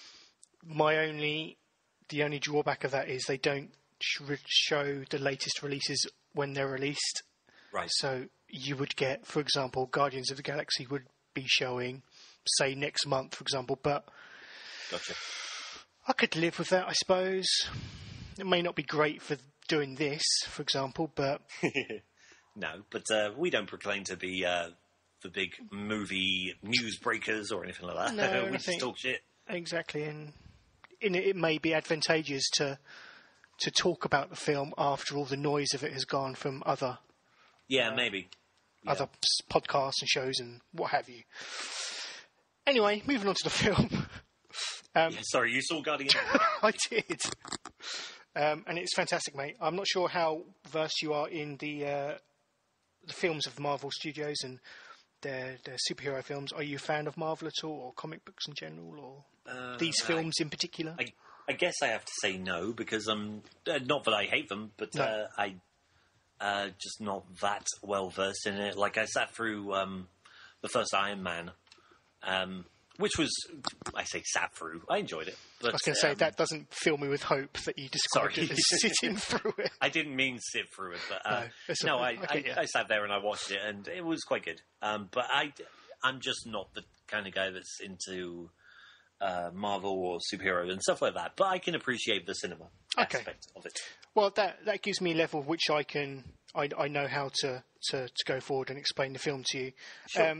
A: The only drawback of that is they don't show the latest releases when they're released.
B: Right.
A: So you would get, for example, Guardians of the Galaxy would be showing, say, next month, for example, but
B: Gotcha.
A: I could live with that, I suppose. It may not be great for doing this, for example, but...
B: No, but we don't proclaim to be the big movie newsbreakers or anything like that.
A: No,
B: we just talk shit.
A: Exactly, and it may be advantageous to talk about the film after all the noise of it has gone from other
B: maybe
A: other podcasts and shows and what have you. Anyway, moving on to the film.
B: Sorry, you saw Guardians?
A: I did, and it's fantastic, mate. I'm not sure how versed you are in the films of the Marvel Studios and their superhero films. Are you a fan of Marvel at all, or comic books in general, or these films in particular?
B: I guess I have to say no, because not that I hate them, but
A: No.
B: I just not that well versed in it. Like, I sat through the first Iron Man, which was, I say sat through, I enjoyed it. But,
A: I was going to say, that doesn't fill me with hope that you described it as sitting through it.
B: I didn't mean sit through it, but I sat there and I watched it, and it was quite good. But I'm just not the kind of guy that's into Marvel or superhero and stuff like that. But I can appreciate the cinema aspect of it.
A: Well, that gives me a level which I know how to go forward and explain the film to you.
B: Sure.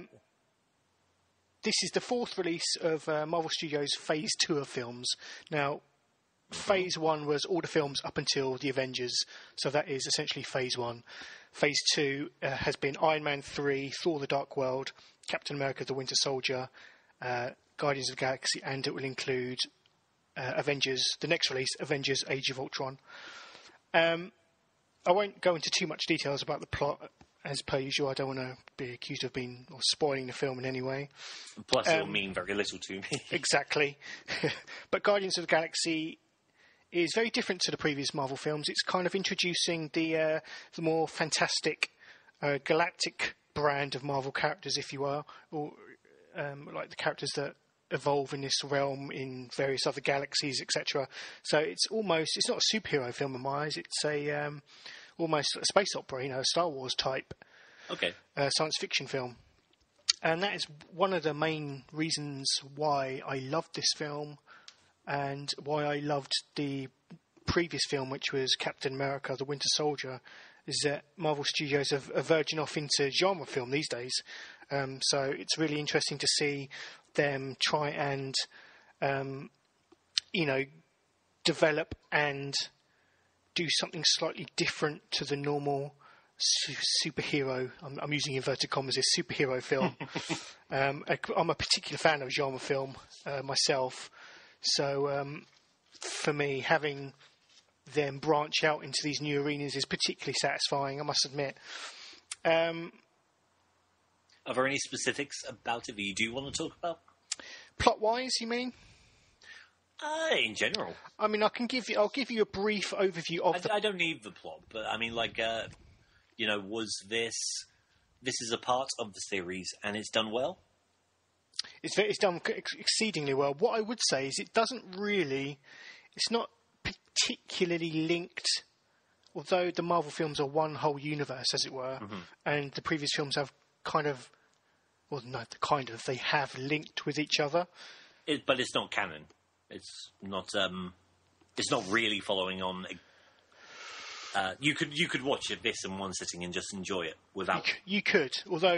A: This is the fourth release of Marvel Studios' Phase 2 of films. Now, Phase 1 was all the films up until The Avengers, so that is essentially Phase 1. Phase 2 has been Iron Man 3, Thor the Dark World, Captain America the Winter Soldier, Guardians of the Galaxy, and it will include Avengers, the next release, Avengers Age of Ultron. I won't go into too much details about the plot. As per usual, I don't want to be accused of spoiling the film in any way.
B: Plus, it'll mean very little to me.
A: Exactly. But Guardians of the Galaxy is very different to the previous Marvel films. It's kind of introducing the more fantastic galactic brand of Marvel characters, if you will, or like the characters that evolve in this realm in various other galaxies, etc. So it's not a superhero film in my eyes. It's almost a space opera, a Star Wars type science fiction film. And that is one of the main reasons why I loved this film and why I loved the previous film, which was Captain America, the Winter Soldier, is that Marvel Studios are verging off into genre film these days. So it's really interesting to see them try and, develop and do something slightly different to the normal superhero. I'm using inverted commas, this superhero film. I'm a particular fan of genre film myself. So for me, having them branch out into these new arenas is particularly satisfying, I must admit.
B: Are there any specifics about it that you do want to talk about?
A: Plot-wise, you mean?
B: In general.
A: I mean, I'll give you a brief overview of
B: I don't need the plot, but I mean, was this is a part of the series and it's done well?
A: It's done exceedingly well. What I would say is it's not particularly linked, although the Marvel films are one whole universe, as it were, and the previous films have they have linked with each other.
B: But it's not canon. It's not really following on. You could watch this in one sitting and just enjoy it without.
A: You could, although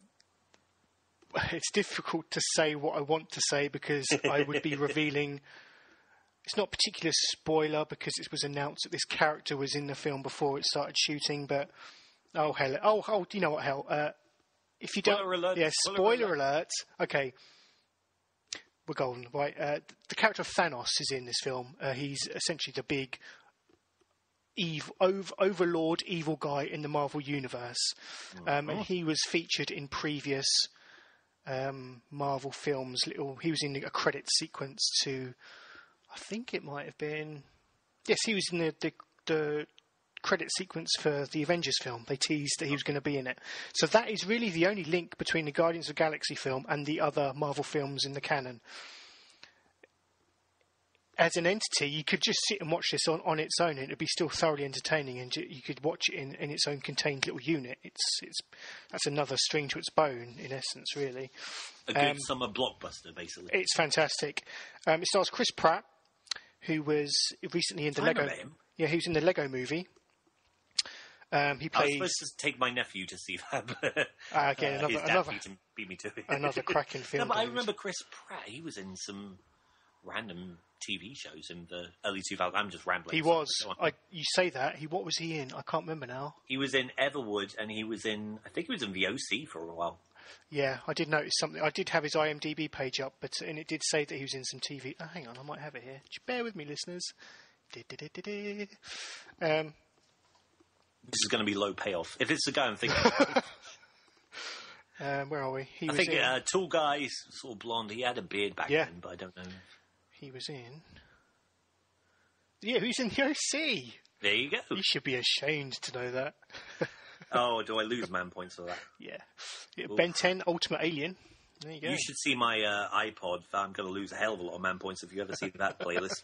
A: it's difficult to say what I want to say because I would be revealing. It's not a particular spoiler because it was announced that this character was in the film before it started shooting. But do you know what? Hell, if you don't...
B: Spoiler alert,
A: Yeah,
B: spoiler
A: spoiler alert. Okay. We're golden, right? The character of Thanos is in this film. He's essentially the big overlord evil guy in the Marvel Universe. And he was featured in previous Marvel films. He was in a credit sequence to... I think it might have been... Yes, he was in the credit sequence for the Avengers film. They teased that he was going to be in it. So that is really the only link between the Guardians of the Galaxy film and the other Marvel films in the canon. As an entity, you could just sit and watch this on its own, and it'd be still thoroughly entertaining, and you could watch it in its own contained little unit. That's another string to its bone, in essence, really.
B: A good summer blockbuster, basically.
A: It's fantastic. It stars Chris Pratt, who was recently in the Lego. Yeah, he was in the Lego Movie. He plays.
B: I was supposed to take my nephew to see that, but
A: again,
B: his dad beat me to it.
A: Another cracking film.
B: No, but I remember Chris Pratt. He was in some random TV shows in the early 2000s. I'm just rambling.
A: He was. You say that. What was he in? I can't remember now.
B: He was in Everwood, and he was in. I think he was in VOC for a while.
A: Yeah, I did notice something. I did have his IMDb page up, and it did say that he was in some TV. Oh, hang on, I might have it here. Just bear with me, listeners.
B: This is going to be low payoff. If it's the guy I'm thinking of.
A: Where are we?
B: I think tall guy, sort of blonde. He had a beard back then, but I don't know.
A: He was in... Yeah, he was in the OC.
B: There you go.
A: You should be ashamed to know that.
B: Oh, do I lose man points for that?
A: Yeah. Ben 10, Ultimate Alien. There you go.
B: You should see my iPod. I'm going to lose a hell of a lot of man points if you ever see that playlist.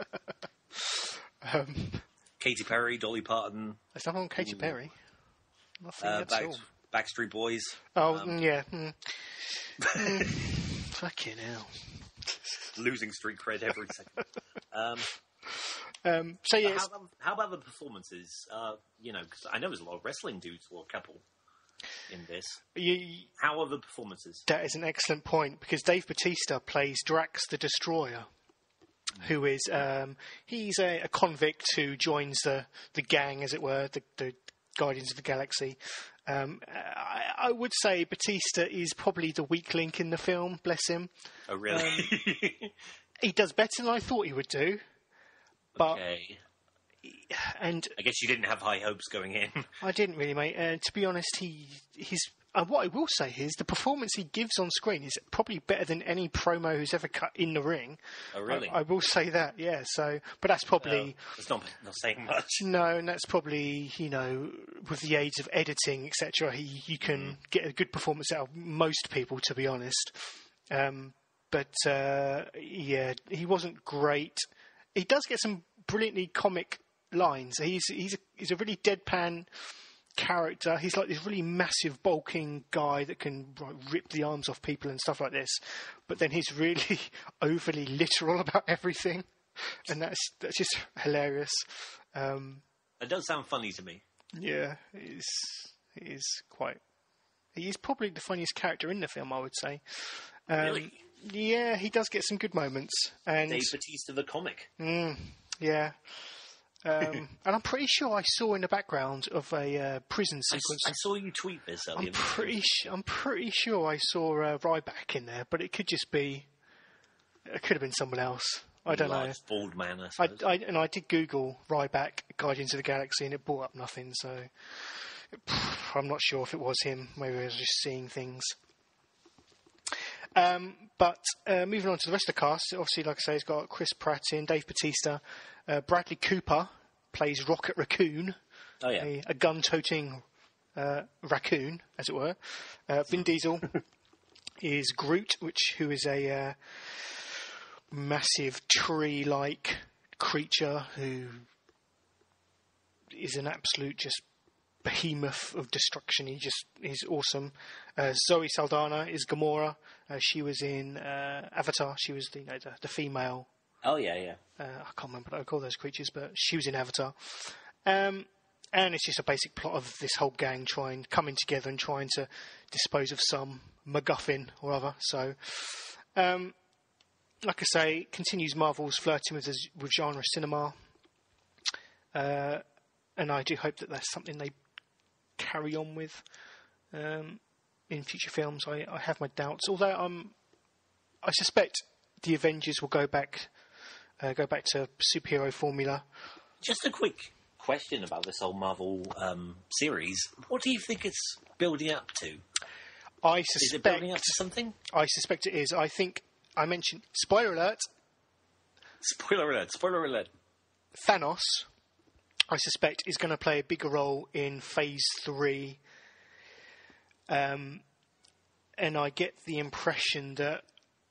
B: Katy Perry, Dolly Parton.
A: There's nothing on Katy Perry. Nothing at all.
B: Backstreet Boys.
A: Oh, yeah. Fucking hell.
B: Losing street cred every second.
A: So yeah,
B: how about the performances? Because I know there's a lot of wrestling dudes or a couple in this. How are the performances?
A: That is an excellent point, because Dave Bautista plays Drax the Destroyer, who is he's a convict who joins the gang, as it were, the Guardians of the Galaxy. I would say Batista is probably the weak link in the film, bless him.
B: Oh, really?
A: He does better than I thought he would do. But,
B: okay.
A: And
B: I guess you didn't have high hopes going in.
A: I didn't really, mate. To be honest, what I will say is the performance he gives on screen is probably better than any promo who's ever cut in the ring.
B: Oh, really?
A: I will say that, yeah. So, but that's probably...
B: It's not saying much.
A: No, and that's probably, with the aids of editing, etc., you can get a good performance out of most people, to be honest. But he wasn't great. He does get some brilliantly comic lines. He's a really deadpan character. He's like this really massive, bulking guy that can rip the arms off people and stuff like this. But then he's really overly literal about everything, and that's just hilarious.
B: It does sound funny to me.
A: Yeah, he is probably the funniest character in the film, I would say.
B: Really?
A: Yeah, he does get some good moments. And
B: Dave Bautista the comic.
A: Yeah. And I'm pretty sure I saw in the background of a prison sequence.
B: I saw you tweet this earlier.
A: I'm pretty sure I saw Ryback in there, but it could just be... It could have been someone else. I don't know.
B: Bald man, I suppose.
A: I did Google Ryback, Guardians of the Galaxy, and it brought up nothing, so... I'm not sure if it was him. Maybe I was just seeing things. But moving on to the rest of the cast, obviously, like I say, it's got Chris Pratt in, Dave Bautista, Bradley Cooper plays Rocket Raccoon, a gun-toting raccoon, as it were. Vin Diesel is Groot, who is a massive tree-like creature who is an absolute just behemoth of destruction. He's awesome. Zoe Saldana is Gamora. She was in Avatar. She was the female.
B: Oh yeah.
A: I can't remember what I call those creatures, but she was in Avatar. And it's just a basic plot of this whole gang coming together and trying to dispose of some MacGuffin or other. So, like I say, continues Marvel's flirting with genre cinema. And I do hope that that's something they carry on with. in future films. I have my doubts, although I suspect the Avengers will go back to superhero formula.
B: Just a quick question about this whole Marvel series. What do you think it's building up to? Is it building up to something?
A: I suspect it is. I think I mentioned, spoiler alert.
B: Spoiler alert, spoiler alert.
A: Thanos, I suspect, is going to play a bigger role in Phase 3. And I get the impression that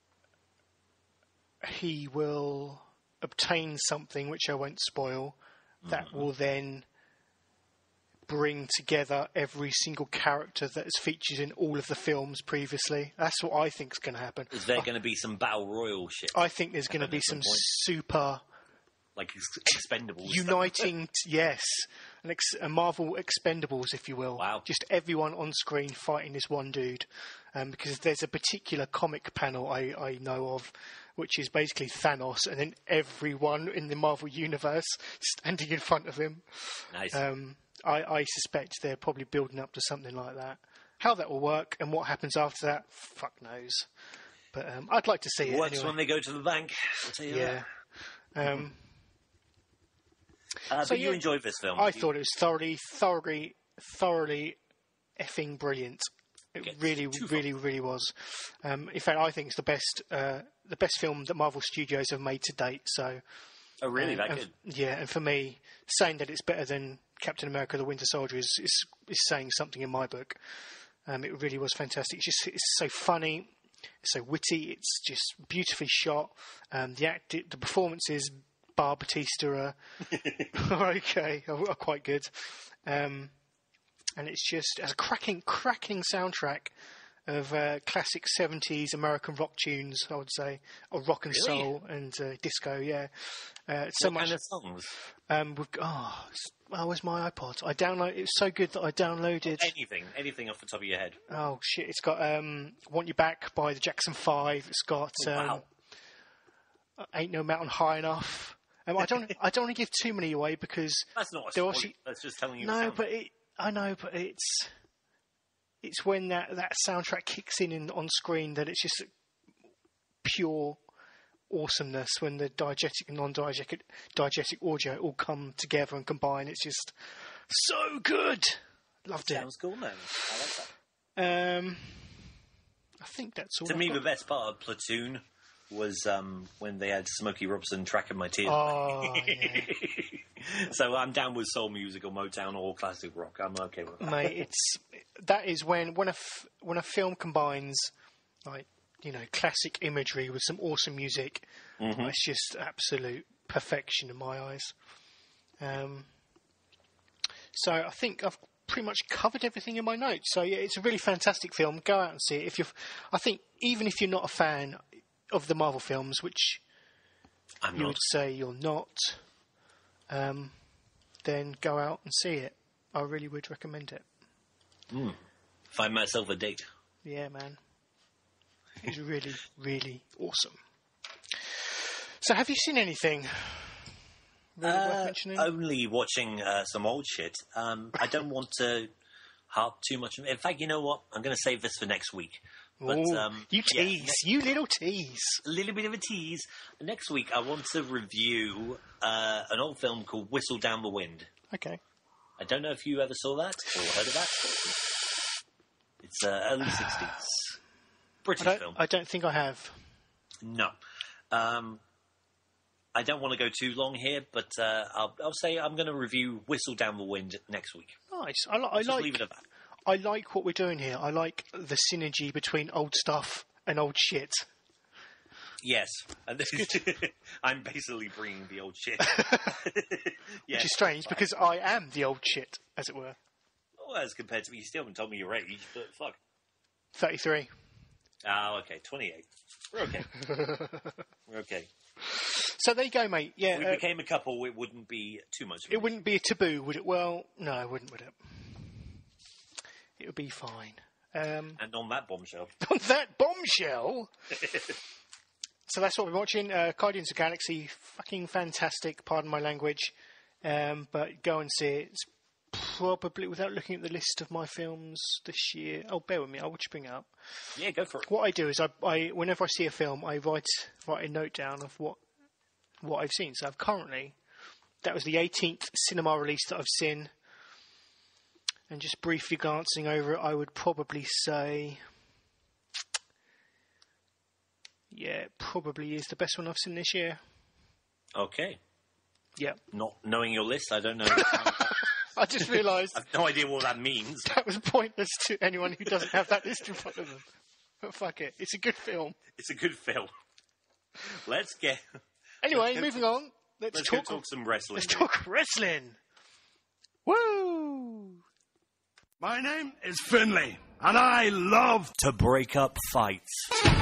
A: he will obtain something, which I won't spoil, that will then bring together every single character that has featured in all of the films previously. That's what I think is going to happen.
B: Is there going to be some battle royal shit?
A: I think there's going to be some super...
B: Like Expendables.
A: Uniting, yes. A Marvel Expendables, if you will.
B: Wow.
A: Just everyone on screen fighting this one dude. Because there's a particular comic panel I know of, which is basically Thanos and then everyone in the Marvel Universe standing in front of him.
B: Nice.
A: I suspect they're probably building up to something like that. How that will work and what happens after that, fuck knows. But I'd like to see it.
B: Works
A: anyway.
B: When they go to the bank. I'll tell you that. But you enjoyed this film.
A: I thought it was thoroughly effing brilliant. It really was. In fact, I think it's the best film that Marvel Studios have made to date. So,
B: oh, really? That good?
A: Yeah, and for me, saying that it's better than Captain America: The Winter Soldier is saying something in my book. It really was fantastic. It's so funny, it's so witty. It's just beautifully shot. The performances, bar Batista, are okay, are quite good. And it's just a cracking soundtrack of classic 70s American rock tunes, I would say, or rock and soul and disco. Yeah, so
B: what
A: much.
B: kind of songs?
A: Where's my iPod? It was so good that I downloaded
B: anything off the top of your head.
A: Oh shit! It's got "Want You Back" by the Jackson 5. It's got "Ain't No Mountain High Enough." I don't want to give too many away because
B: that's not a spoiler. That's just telling you.
A: No, but I know, but it's when that soundtrack kicks in on screen that it's just pure awesomeness. When the diegetic and non-diegetic audio all come together and combine, it's just so good. Loved it.
B: Sounds cool, man. I like that.
A: I think that's all.
B: To me, the best part of Platoon was when they had Smokey Robinson tracking my tears.
A: Oh, yeah.
B: So I'm down with soul music or Motown or classic rock. I'm okay with that.
A: Mate, that is when a film combines classic imagery with some awesome music. Mm-hmm. It's just absolute perfection in my eyes. So I think I've pretty much covered everything in my notes. So yeah, it's a really fantastic film. Go out and see it. I think even if you're not a fan of the Marvel films, which you would say you're not, then go out and see it. I really would recommend it.
B: Find myself a date.
A: Yeah, man. It's really, really awesome. So have you seen anything really worth mentioning?
B: Only watching some old shit. I don't want to harp too much. In fact, you know what? I'm going to save this for next week. But,
A: you tease. You little tease.
B: A little bit of a tease. Next week, I want to review an old film called Whistle Down the Wind.
A: Okay.
B: I don't know if you ever saw that or heard of that. It's early 60s. British film.
A: I don't think I have.
B: No. I don't want to go too long here, but I'll say I'm going to review Whistle Down the Wind next week.
A: Nice.
B: Leave it at that.
A: I like what we're doing here. I like the synergy between old stuff and old shit.
B: Yes. And this is I'm basically bringing the old shit.
A: Yes, which is strange because I am the old shit, as it were.
B: Well, as compared to me, you still haven't told me your age, but fuck.
A: 33.
B: Oh, okay. 28. We're okay. We're okay.
A: So there you go, mate. Yeah.
B: If we became a couple, it wouldn't be too much.
A: It wouldn't be a taboo, would it? Well, no, it wouldn't, would it? It would be fine.
B: And on that bombshell.
A: On that bombshell? So that's what we're watching. Guardians of the Galaxy, fucking fantastic, pardon my language. But go and see it. It's probably, without looking at the list of my films this year... Oh, bear with me, I will just bring it up.
B: Yeah, go for it.
A: What I do is, I whenever I see a film, I write a note down of what I've seen. So I've currently... That was the 18th cinema release that I've seen. And just briefly glancing over it, I would probably say... Yeah, it probably is the best one I've seen this year.
B: Okay.
A: Yeah.
B: Not knowing your list, I don't know.
A: I just realised...
B: I have no idea what that means.
A: That was pointless to anyone who doesn't have that list in front of them. But fuck it, it's a good film.
B: It's a good film. Let's get...
A: Anyway, moving on. Let's
B: talk some wrestling.
A: Let's talk wrestling. Woo!
C: My name is Finley, and I love
B: to break up fights.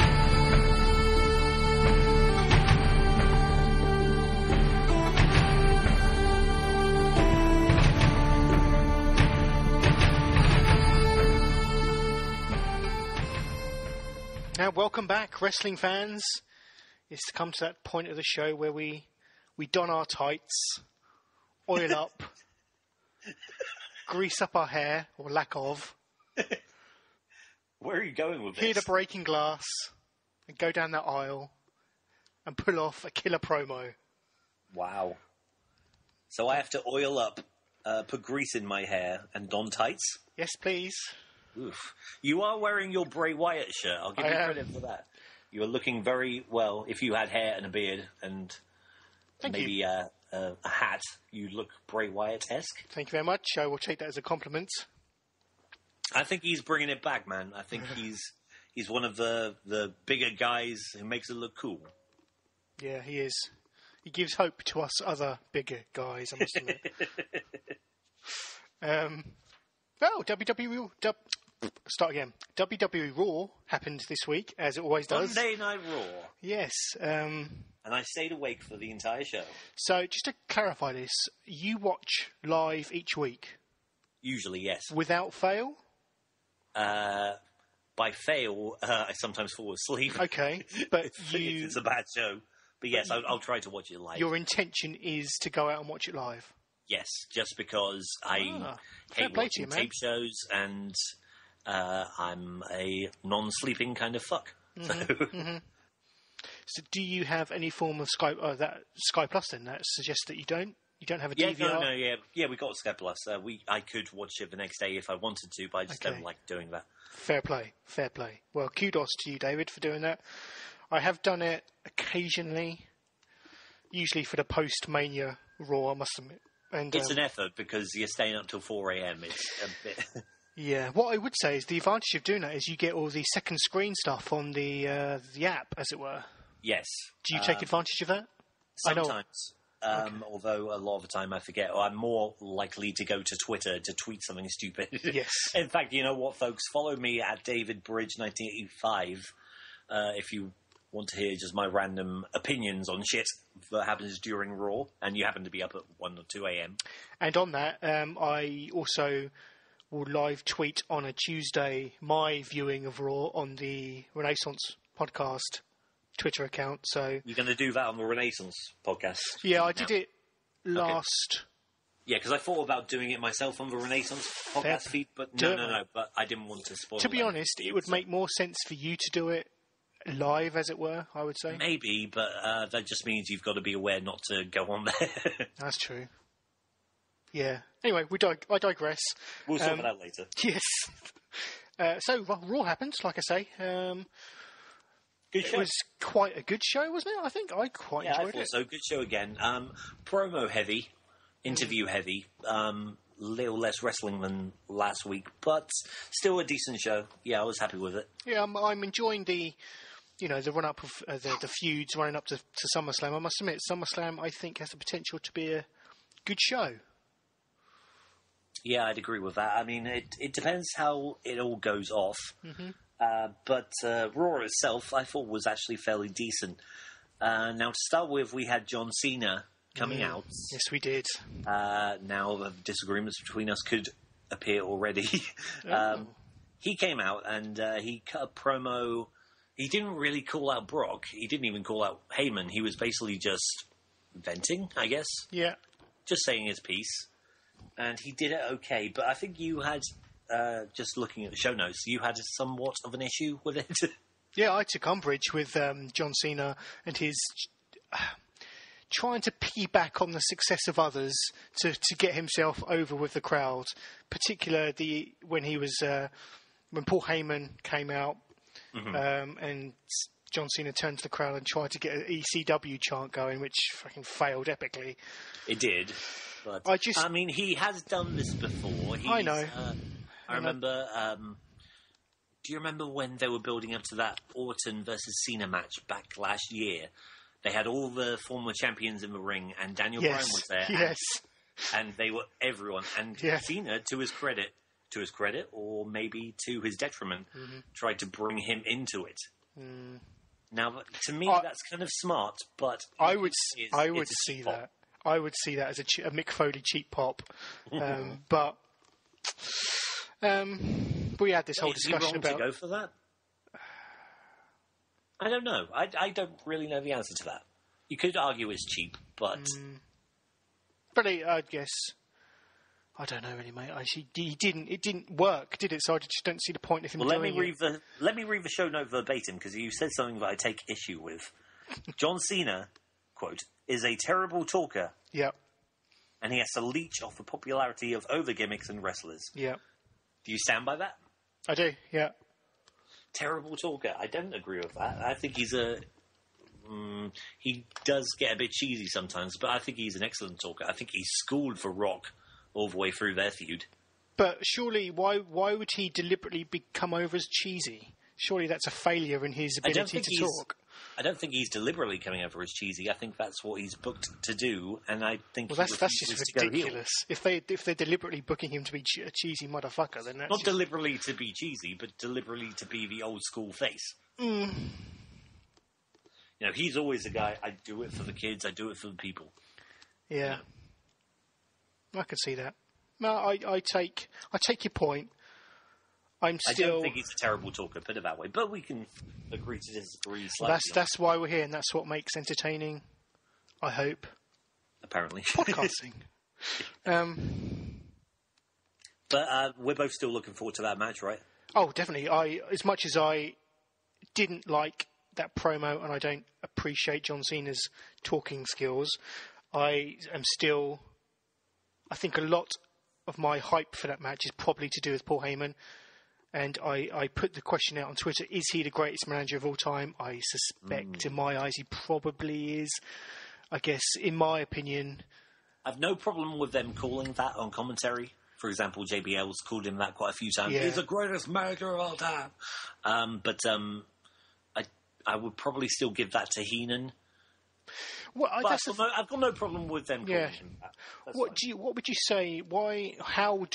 A: Now, welcome back, wrestling fans. It's come to that point of the show where we don our tights, oil up, grease up our hair, or lack of.
B: Where are you going with this?
A: Hear the breaking glass, and go down that aisle, and pull off a killer promo.
B: Wow. So I have to oil up, put grease in my hair, and don tights?
A: Yes, please.
B: Oof. You are wearing your Bray Wyatt shirt. I'll give you credit for that. You are looking very well. If you had hair and a beard and maybe a hat, you look Bray Wyatt-esque.
A: Thank you very much. I will take that as a compliment.
B: I think he's bringing it back, man. I think he's one of the bigger guys who makes it look cool.
A: Yeah, he is. He gives hope to us other bigger guys, I must admit. Well, WWE Raw happened this week, as it always does.
B: Monday Night Raw.
A: Yes.
B: And I stayed awake for the entire show.
A: So, just to clarify this, you watch live each week?
B: Usually, yes.
A: Without fail?
B: By fail, I sometimes fall asleep.
A: Okay, but
B: It's a bad show. But yes, I'll try to watch it live.
A: Your intention is to go out and watch it live?
B: Yes, just because I hate watching tape shows and I'm a non-sleeping kind of fuck.
A: Mm-hmm. So do you have any form of Sky Plus then? That suggests that you don't have a DVR?
B: Yeah, we got Sky Plus. I could watch it the next day if I wanted to, but I just don't like doing that.
A: Fair play. Well, kudos to you, David, for doing that. I have done it occasionally, usually for the post-Mania Raw, I must admit. And,
B: it's an effort because you're staying up till 4 a.m. It's a bit...
A: Yeah, what I would say is the advantage of doing that is you get all the second screen stuff on the app, as it were.
B: Yes.
A: Do you take advantage of that?
B: Sometimes. Although a lot of the time I forget, or I'm more likely to go to Twitter to tweet something stupid.
A: Yes.
B: In fact, you know what, folks? Follow me at DavidBridge1985 if you want to hear just my random opinions on shit that happens during Raw, and you happen to be up at 1 or 2 a.m.
A: And on that, I also will live tweet on a Tuesday my viewing of Raw on the Renaissance podcast Twitter account. So
B: you're going to do that on the Renaissance podcast?
A: Yeah, I did it last...
B: Yeah, because I thought about doing it myself on the Renaissance podcast feed, but no, but I didn't want to spoil it.
A: To be honest, it would make more sense for you to do it live, as it were, I would say.
B: Maybe, but that just means you've got to be aware not to go on there.
A: That's true. Yeah. Anyway, I digress.
B: We'll talk about that later.
A: Yes. So, Raw happened, like I say.
B: Good show.
A: It was quite a good show, wasn't it? I think I quite enjoyed it.
B: I thought so. Good show again. Promo heavy, interview heavy. Little less wrestling than last week, but still a decent show. Yeah, I was happy with it.
A: Yeah, I'm enjoying the run up of the feuds running up to SummerSlam. I must admit, SummerSlam I think has the potential to be a good show.
B: Yeah, I'd agree with that. I mean, it depends how it all goes off. Mm-hmm. But Raw itself, I thought was actually fairly decent. Now, to start with, we had John Cena coming out.
A: Yes, we did.
B: Now, the disagreements between us could appear already. He came out and he cut a promo. He didn't really call out Brock. He didn't even call out Heyman. He was basically just venting, I guess.
A: Yeah.
B: Just saying his piece. and he did it okay. But I think you had, just looking at the show notes, you had somewhat of an issue with it.
A: Yeah, I took umbrage with John Cena and his trying to piggyback on the success of others to get himself over with the crowd. Particularly when he was when Paul Heyman came out and John Cena turned to the crowd and tried to get an ECW chant going, which fucking failed epically.
B: It did. But I mean, he has done this before.
A: I know.
B: I remember. Do you remember when they were building up to that Orton versus Cena match back last year? They had all the former champions in the ring, and Daniel Bryan was there.
A: Yes.
B: And they were everyone. And Cena, to his credit, or maybe to his detriment, tried to bring him into it. Now, to me, that's kind of smart, but
A: I would see that. I would see that as a Mick Foley cheap pop. But we had this whole discussion about.
B: To go for that? I don't know. I don't really know the answer to that. You could argue it's cheap, but
A: I guess I don't know really, mate. It didn't work, did it? So I just don't see the point of him doing it.
B: Let me read the show note verbatim, because you said something that I take issue with. John Cena, quote, is a terrible talker.
A: Yep.
B: And he has to leech off the popularity of over gimmicks and wrestlers.
A: Yep.
B: Do you stand by that?
A: I do, yeah.
B: Terrible talker. I don't agree with that. I think he's he does get a bit cheesy sometimes, but I think he's an excellent talker. I think he's schooled for Rock all the way through their feud.
A: But surely, why would he deliberately come over as cheesy? Surely that's a failure in his ability to talk.
B: I don't think he's deliberately coming over as cheesy. I think that's what he's booked to do, and I think
A: that's just ridiculous. If they're deliberately booking him to be a cheesy motherfucker, then that's
B: not deliberately to be cheesy, but deliberately to be the old school face. You know, he's always the guy. I do it for the kids. I do it for the people.
A: Yeah, I can see that. No, I take your point. I don't
B: think he's a terrible talker, put it that way. But we can agree to disagree slightly.
A: That's why we're here, and that's what makes entertaining, I hope.
B: Apparently.
A: Podcasting.
B: But we're both still looking forward to that match, right?
A: Oh, definitely. As much as I didn't like that promo and I don't appreciate John Cena's talking skills, I think a lot of my hype for that match is probably to do with Paul Heyman. And I put the question out on Twitter, is he the greatest manager of all time? I suspect, in my eyes, he probably is. I guess, in my opinion...
B: I've no problem with them calling that on commentary. For example, JBL's called him that quite a few times.
A: Yeah.
B: He's the greatest manager of all time. But I would probably still give that to Heenan.
A: Well,
B: I've got no problem with them calling him that.
A: What would you say? How would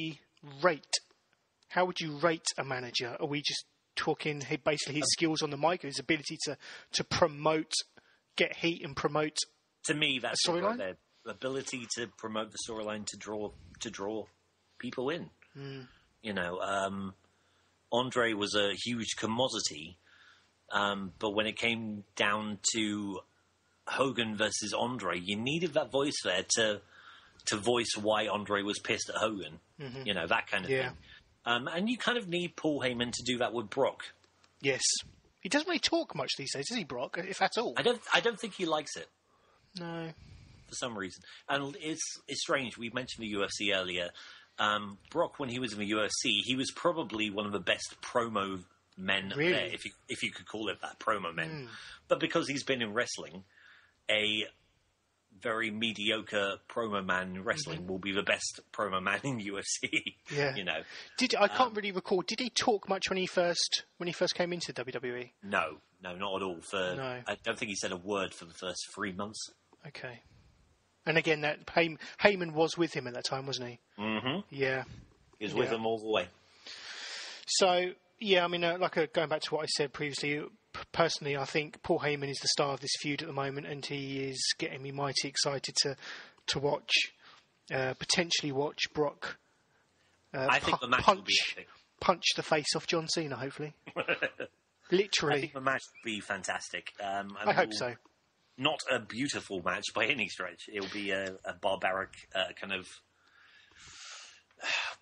A: you rate a manager? Are we just talking basically his skills on the mic, his ability to promote, get heat and promote?
B: To me, that's
A: a storyline.
B: Their ability to promote the storyline to draw people in. You know, Andre was a huge commodity, but when it came down to Hogan versus Andre, you needed that voice there to voice why Andre was pissed at Hogan. You know, that kind of thing. And you kind of need Paul Heyman to do that with Brock. Yes.
A: He doesn't really talk much these days, does he, Brock? If at all.
B: I don't think he likes it.
A: No.
B: For some reason. And it's strange. We mentioned the UFC earlier. Brock, when he was in the UFC, he was probably one of the best promo men there, if you could call it that, promo men. But because he's been in wrestling, a very mediocre promo man in wrestling will be the best promo man in UFC.
A: Yeah,
B: you know.
A: I can't really recall. Did he talk much when he first came into WWE?
B: No, not at all. I don't think he said a word for the first 3 months.
A: Okay. And again, that Heyman was with him at that time, wasn't he?
B: Mm-hmm.
A: Yeah.
B: He was with him all the way.
A: So, yeah, I mean, going back to what I said previously, personally, I think Paul Heyman is the star of this feud at the moment, and he is getting me mighty excited to watch, potentially watch Brock
B: I think the match will be epic.
A: Punch the face off John Cena, hopefully. Literally.
B: I think the match will be fantastic.
A: I hope so.
B: Not a beautiful match by any stretch. It'll be a barbaric kind of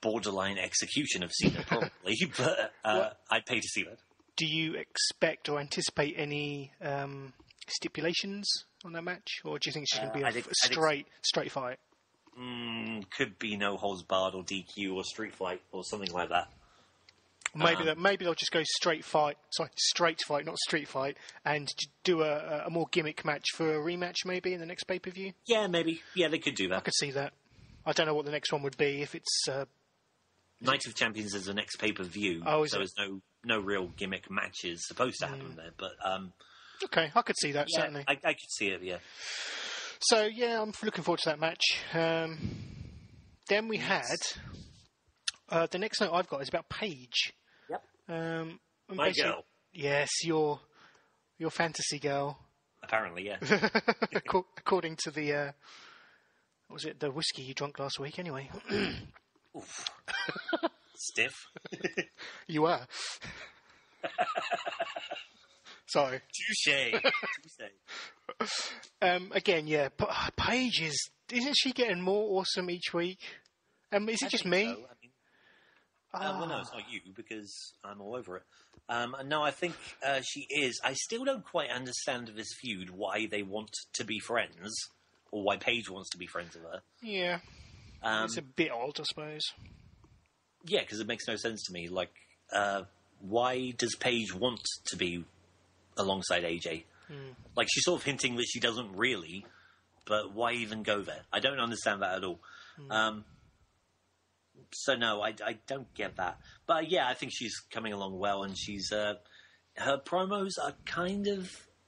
B: borderline execution of Cena, probably, but I'd pay to see that.
A: Do you expect or anticipate any stipulations on that match, or do you think it's going to be a straight fight?
B: Could be no holds barred or DQ or street fight or something like that.
A: Maybe they'll just go straight fight, not street fight, and do a more gimmick match for a rematch maybe in the next pay-per-view.
B: Yeah, maybe. Yeah, they could do that.
A: I could see that. I don't know what the next one would be if it's.
B: Night of Champions is the next pay-per-view, so there's no real gimmick matches supposed to happen there. But
A: okay, I could see that certainly.
B: I could see it. Yeah.
A: So yeah, I'm looking forward to that match. Then we had the next note I've got is about Paige.
B: Yep. My girl.
A: Yes, your fantasy girl.
B: Apparently, yeah.
A: According to the what was it, the whiskey you drank last week? Anyway.
B: Oof. Stiff.
A: You were. Sorry.
B: Touche.
A: Again, yeah, but Paige isn't she getting more awesome each week? Is it just me?
B: So. Well, no, it's not you, because I'm all over it. No, I think she is. I still don't quite understand this feud, why they want to be friends, or why Paige wants to be friends with her.
A: Yeah. It's a bit odd, I suppose.
B: Yeah, because it makes no sense to me. Like, why does Paige want to be alongside AJ? Like, she's sort of hinting that she doesn't really, but why even go there? I don't understand that at all. So no, I don't get that. But yeah, I think she's coming along well, and she's her promos are kind of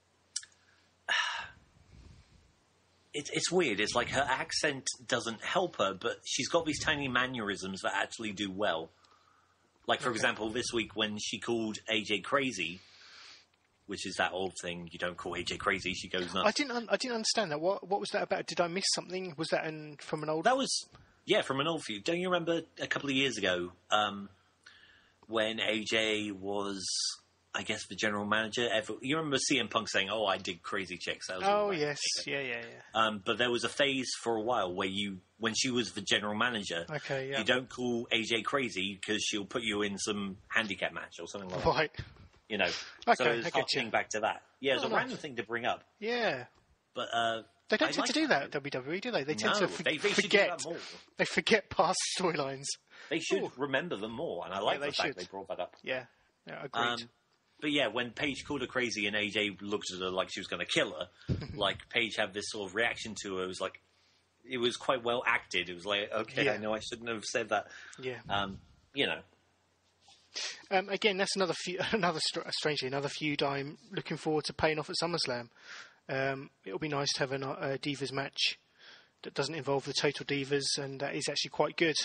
B: it's weird. It's like her accent doesn't help her, but she's got these tiny mannerisms that actually do well. Like, for example, this week when she called AJ crazy, which is that old thing, you don't call AJ crazy, she goes nuts.
A: I didn't understand that. What was that about? Did I miss something? Was that from an old...
B: That was, yeah, from an old feud. Don't you remember a couple of years ago when AJ was, I guess, the general manager? You remember CM Punk saying, "Oh, I did crazy chicks." That was
A: yes. Yeah.
B: But there was a phase for a while where when she was the general manager, you don't call AJ crazy because she'll put you in some handicap match or something like that.
A: Right.
B: You know, so it's harkening back to that. Yeah, it's a random thing to bring up.
A: Yeah.
B: But
A: they don't tend to do that at WWE, do they? They tend to
B: they
A: forget.
B: should do that more.
A: They forget past storylines.
B: They should remember them more, and I like the fact they brought that up.
A: Yeah, agreed.
B: But yeah, when Paige called her crazy and AJ looked at her like she was going to kill her, like Paige had this sort of reaction to her. It was like, it was quite well acted. It was like, okay, I know I shouldn't have said that.
A: Yeah.
B: You know.
A: Again, that's another feud I'm looking forward to paying off at SummerSlam. It'll be nice to have a Divas match that doesn't involve the Total Divas, and that is actually quite good.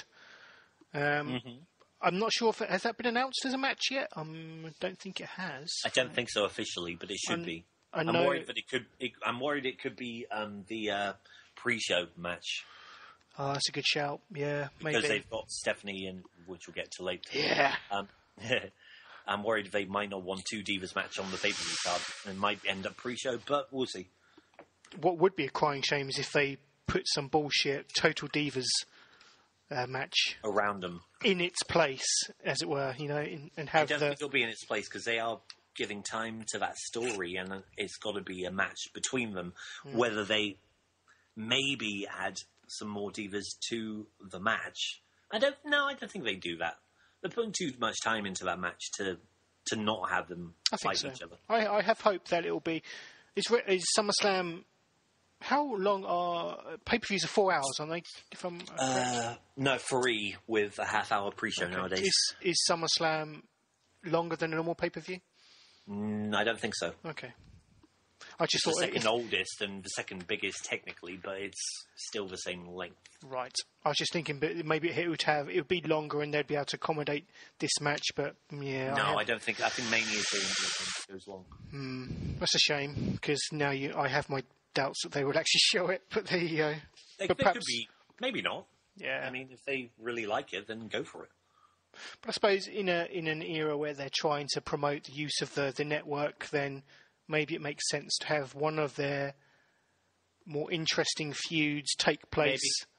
A: I'm not sure if has that been announced as a match yet. I don't think it has.
B: I don't think so officially, but it should be. I'm worried that it could. I'm worried it could be the pre-show match.
A: Oh, that's a good shout. Yeah, maybe.
B: Because they've got Stephanie, and which we'll get to later.
A: Yeah.
B: I'm worried they might not want two Divas match on the pay-per-view card and might end up pre-show, but we'll see.
A: What would be a crying shame is if they put some bullshit Total Divas match
B: around them
A: in its place, as it were, you know, and have.
B: I don't think it'll be in its place because they are giving time to that story, and it's got to be a match between them. Whether they maybe add some more Divas to the match, I don't think they do that. They're putting too much time into that match to not have them fight each other.
A: I have hope that it'll be. Is SummerSlam? How long are pay-per-views? Are 4 hours, aren't they? If I'm
B: no, 3 with a half-hour pre-show nowadays.
A: Is SummerSlam longer than a normal pay-per-view?
B: I don't think so.
A: Okay. I just
B: it's
A: thought
B: the second oldest and the second biggest technically, but it's still the same length.
A: Right. I was just thinking, but maybe it would be longer and they'd be able to accommodate this match. But yeah,
B: I don't think. I think Mania is goes long.
A: That's a shame because now I have my doubts that they would actually show it. But there you go.
B: They
A: perhaps,
B: could be, maybe not.
A: Yeah.
B: I mean, if they really like it, then go for it.
A: But I suppose in an era where they're trying to promote the use of the network, then maybe it makes sense to have one of their more interesting feuds take place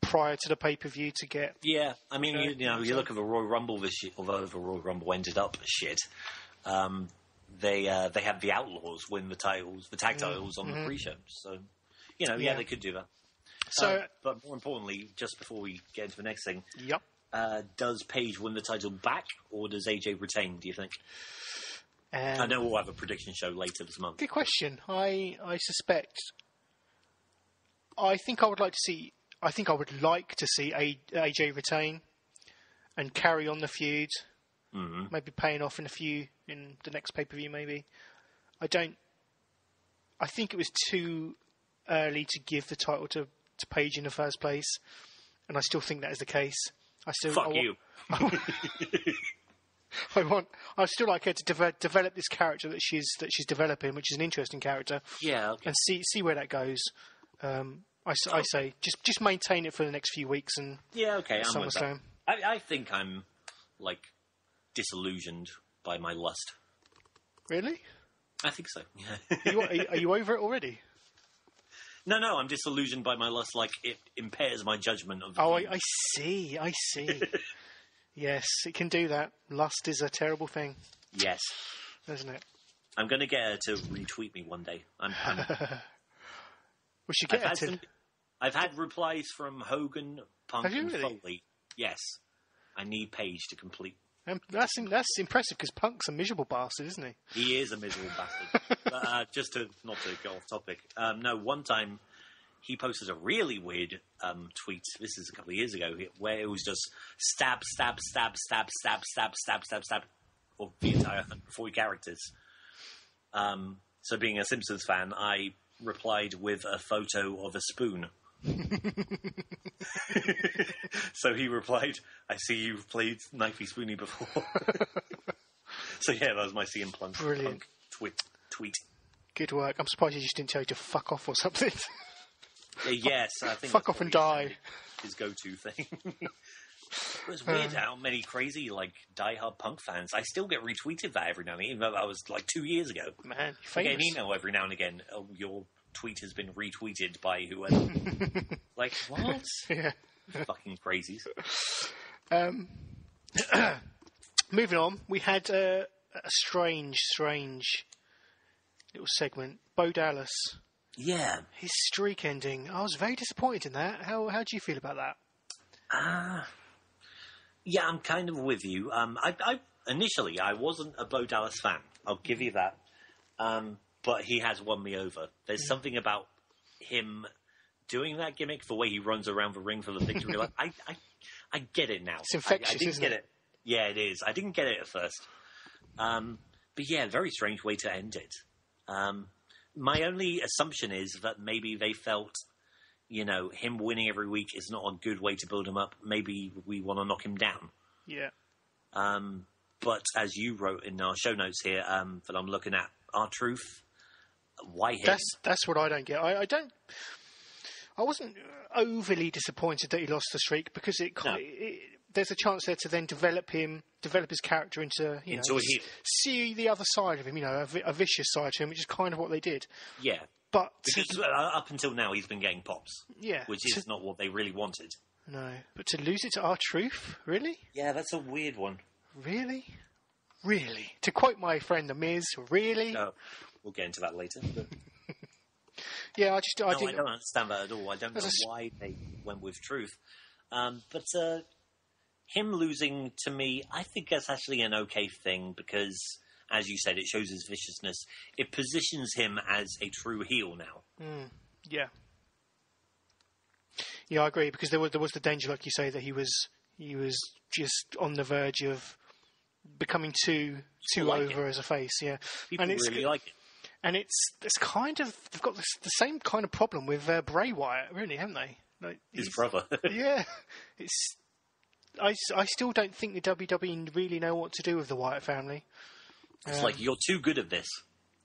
A: prior to the pay-per-view to get...
B: Yeah, I mean, you look at the Royal Rumble this year, although the Royal Rumble ended up shit. They had the Outlaws win the titles, the tag titles on the pre-show. So, they could do that.
A: So,
B: but more importantly, just before we get into the next thing,
A: yep.
B: Does Paige win the title back, or does AJ retain, do you think? I know we'll have a prediction show later this month.
A: Good question. I suspect... I think I would like to see AJ retain and carry on the feud. Mm-hmm. Maybe paying off in the next pay-per-view, maybe. I think it was too early to give the title to Paige in the first place, and I still think that is the case.
B: Fuck you.
A: I still like her to develop this character that she's developing, which is an interesting character.
B: Yeah, okay.
A: And see where that goes. I say just maintain it for the next few weeks and
B: I'm with that. I think I'm disillusioned by my lust.
A: Really?
B: I think so.
A: Are you over it already?
B: No, I'm disillusioned by my lust. It impairs my judgment of.
A: I see. Yes, it can do that. Lust is a terrible thing.
B: Yes,
A: isn't it?
B: I'm going to get her to retweet me one day.
A: We should get her to.
B: I've had replies from Hogan, Punk, and
A: really?
B: Foley. Yes, I need Paige to complete.
A: That's impressive because Punk's a miserable bastard, isn't he?
B: He is a miserable bastard. But, just not to go off topic. No, one time he posted a really weird tweet. This is a couple of years ago, where it was just stab, or the entire 140 characters. So, being a Simpsons fan, I replied with a photo of a spoon. So he replied, "I see you've played Knifey Spoony before." So that was my CM Punk.
A: Brilliant.
B: Tweet.
A: Good work. I'm surprised he just didn't tell you to fuck off or something.
B: Yes, I think
A: fuck off and die.
B: His go-to thing. It's weird how many crazy die-hard Punk fans. I still get retweeted that every now and again, even though that was 2 years ago.
A: Man,
B: I get an email every now and again. Oh, your tweet has been retweeted by whoever. What?
A: Yeah.
B: Fucking crazies.
A: Moving on, we had a strange little segment. Bo Dallas.
B: Yeah.
A: His streak ending. I was very disappointed in that. How do you feel about that?
B: Yeah, I'm kind of with you. I initially I wasn't a Bo Dallas fan. I'll give you that. But he has won me over. There's something about him doing that gimmick, the way he runs around the ring for the victory. I get it now.
A: It's infectious,
B: I didn't
A: isn't
B: get
A: it?
B: Yeah, it is. I didn't get it at first. But yeah, very strange way to end it. My only assumption is that maybe they felt, him winning every week is not a good way to build him up. Maybe we want to knock him down.
A: Yeah.
B: But as you wrote in our show notes here, that I'm looking at, R-Truth, why him?
A: That's what I don't get. I wasn't overly disappointed that he lost the streak because there's a chance there to then develop his character into a heel. See the other side of him, a vicious side to him, which is kind of what they did.
B: Yeah.
A: But
B: because up until now he's been getting pops.
A: Yeah.
B: Which is not what they really wanted.
A: No. But to lose it to R-Truth? Really?
B: Yeah, that's a weird one.
A: Really? Really? To quote my friend The Miz, really?
B: No. We'll get into that later. But...
A: Yeah, I
B: don't understand that at all. I don't know why they went with Truth. But him losing, to me, I think that's actually an okay thing because, as you said, it shows his viciousness. It positions him as a true heel now.
A: Yeah. Yeah, I agree, because there was the danger, like you say, that he was just on the verge of becoming too over as a face. Yeah,
B: people really like it.
A: And it's kind of, they've got the same kind of problem with Bray Wyatt, really, haven't they?
B: His brother.
A: Yeah, I still don't think the WWE really know what to do with the Wyatt family.
B: It's you're too good at this.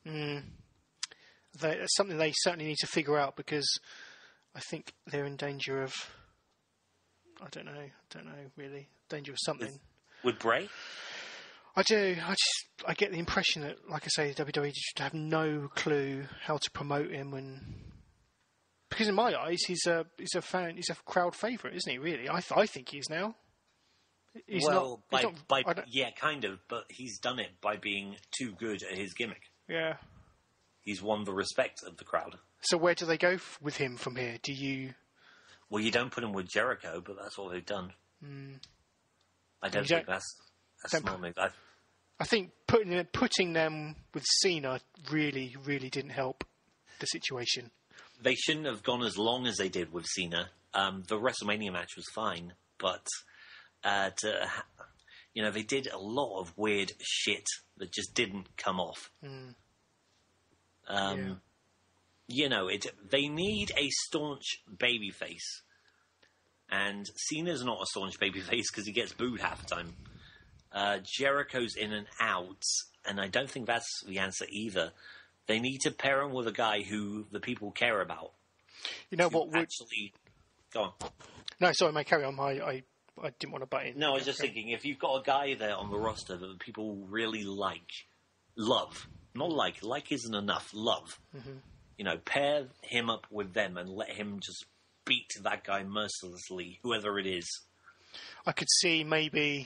A: That's something they certainly need to figure out, because I think they're in danger of, I don't know really, danger of something.
B: With Bray?
A: I do. I get the impression that, like I say, the WWE just have no clue how to promote him, and Because in my eyes, he's a crowd favourite, isn't he? Really, I think he is now. He's not.
B: Yeah, kind of. But he's done it by being too good at his gimmick.
A: Yeah.
B: He's won the respect of the crowd.
A: So where do they go with him from here? Do you?
B: Well, you don't put him with Jericho, but that's what they've done. I don't think that's a smart move.
A: I think putting them with Cena really, really didn't help the situation.
B: They shouldn't have gone as long as they did with Cena. The WrestleMania match was fine, but they did a lot of weird shit that just didn't come off. They need a staunch babyface, and Cena's not a staunch babyface because he gets booed half the time. Jericho's in and out, and I don't think that's the answer either. They need to pair him with a guy who the people care about.
A: You know what would
B: actually go on?
A: No, sorry, mate, carry on. I didn't want to butt in.
B: No, I was just thinking, if you've got a guy there on the roster that people really love, not like isn't enough, love. Pair him up with them and let him just beat that guy mercilessly, whoever it is.
A: I could see maybe,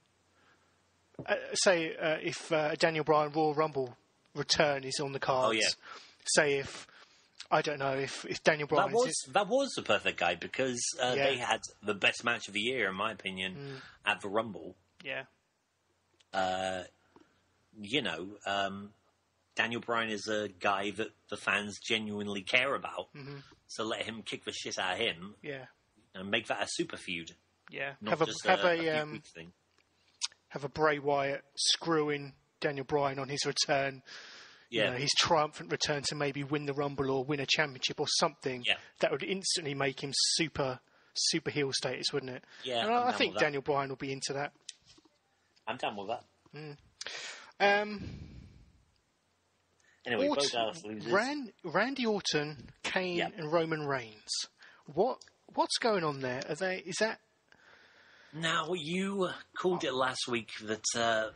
A: if Daniel Bryan Royal Rumble return is on the cards.
B: Oh, yeah.
A: Say if Daniel Bryan...
B: That was the perfect guy because they had the best match of the year, in my opinion, at the Rumble.
A: Yeah.
B: Daniel Bryan is a guy that the fans genuinely care about. So let him kick the shit out of him.
A: Yeah.
B: And make that a super feud.
A: Yeah.
B: Not just a thing.
A: Have a Bray Wyatt screwing Daniel Bryan on his return.
B: Yeah.
A: His triumphant return to maybe win the Rumble or win a championship or something. Yeah. That would instantly make him super heel status, wouldn't it?
B: Yeah.
A: And I think Daniel Bryan will be into that.
B: I'm down with that.
A: Anyway,
B: both Dallas losers.
A: Randy Orton, Kane, and Roman Reigns. What's going on there? Is that?
B: Now, you called it last week that...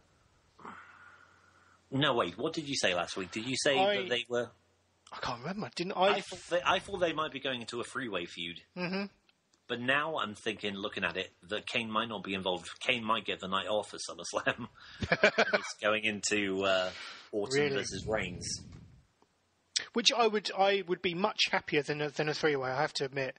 B: No, wait, what did you say last week? Did you say that they were...
A: I can't remember, didn't I?
B: I thought they might be going into a three-way feud. But now I'm thinking, looking at it, that Kane might not be involved. Kane might get the night off at SummerSlam. And it's going into Orton versus Reigns.
A: Which I would be much happier than a three-way, I have to admit.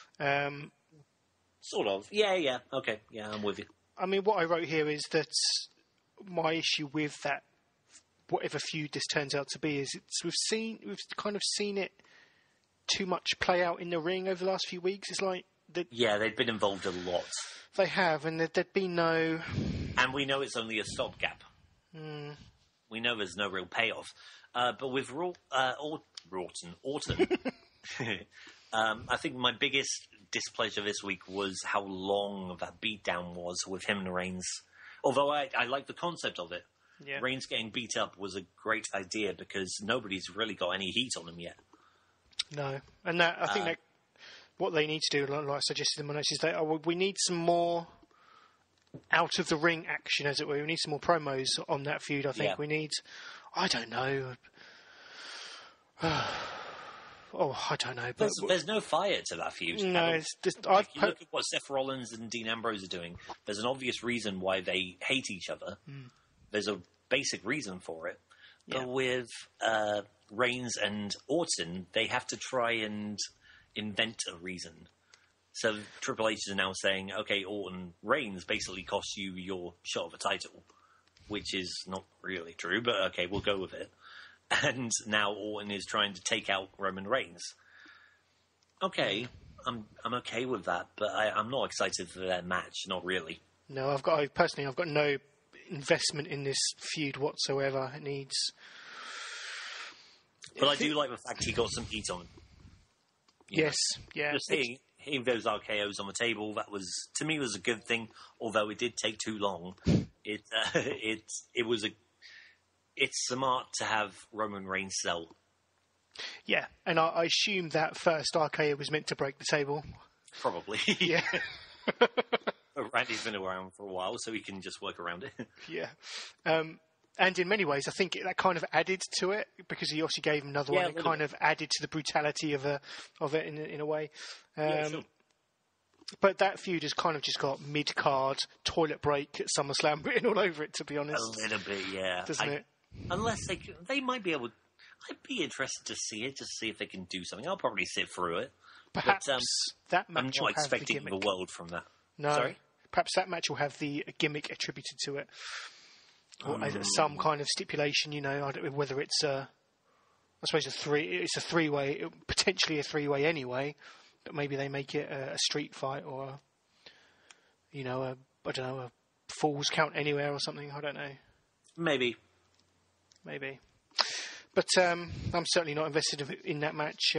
B: Sort of. Yeah. Okay. Yeah, I'm with you.
A: I mean, what I wrote here is that my issue with that, whatever feud this turns out to be, is we've kind of seen it too much play out in the ring over the last few weeks. It's like
B: they've been involved a lot.
A: They have, and there'd be no.
B: And we know it's only a stopgap. We know there's no real payoff. But with Orton, I think my biggest displeasure this week was how long that beatdown was with him and Reigns. Although I like the concept of it. Yeah. Reigns getting beat up was a great idea because nobody's really got any heat on him yet.
A: No, and that I think that what they need to do, like I suggested in my notes, is that we need some more out of the ring action, as it were. We need some more promos on that feud. I think we need. I don't know. I don't know. But
B: there's no fire to that feud.
A: No, it's just.
B: If you look at what Seth Rollins and Dean Ambrose are doing, there's an obvious reason why they hate each other. There's a basic reason for it. Yeah. But with Reigns and Orton, they have to try and invent a reason. So Triple H is now saying, okay, Orton, Reigns basically costs you your shot of a title, which is not really true, but okay, we'll go with it. And now Orton is trying to take out Roman Reigns. Okay, I'm okay with that, but I'm not excited for their match, not really.
A: No, I've got no investment in this feud whatsoever. It needs.
B: But I do like the fact he got some heat on him.
A: Yes, yeah.
B: Just seeing those RKOs on the table, that was, to me, was a good thing. Although it did take too long. It's smart to have Roman Reigns sell.
A: Yeah, and I assume that first RKO was meant to break the table.
B: Probably.
A: Yeah.
B: Randy's been around for a while, so he can just work around it.
A: Yeah. And in many ways, I think that kind of added to it because he also gave him another one. It kind of added to the brutality of it in a way.
B: Sure.
A: But that feud has kind of just got mid-card toilet break at SummerSlam written all over it, to be honest.
B: A little bit, yeah.
A: Doesn't it?
B: Unless they might be able. I'd be interested to see it, to see if they can do something. I'll probably sit through it.
A: Perhaps that match
B: I'm
A: will
B: not
A: have
B: expecting
A: the
B: the
A: gimmick.
B: world from that.
A: No.
B: Sorry?
A: Perhaps that match will have the gimmick attributed to it. Or some kind of stipulation, I don't know whether it's I suppose it's a three-way, potentially a three-way anyway, but maybe they make it a street fight or, I don't know, a Falls Count Anywhere or something. I don't know.
B: Maybe.
A: But I'm certainly not invested in that match.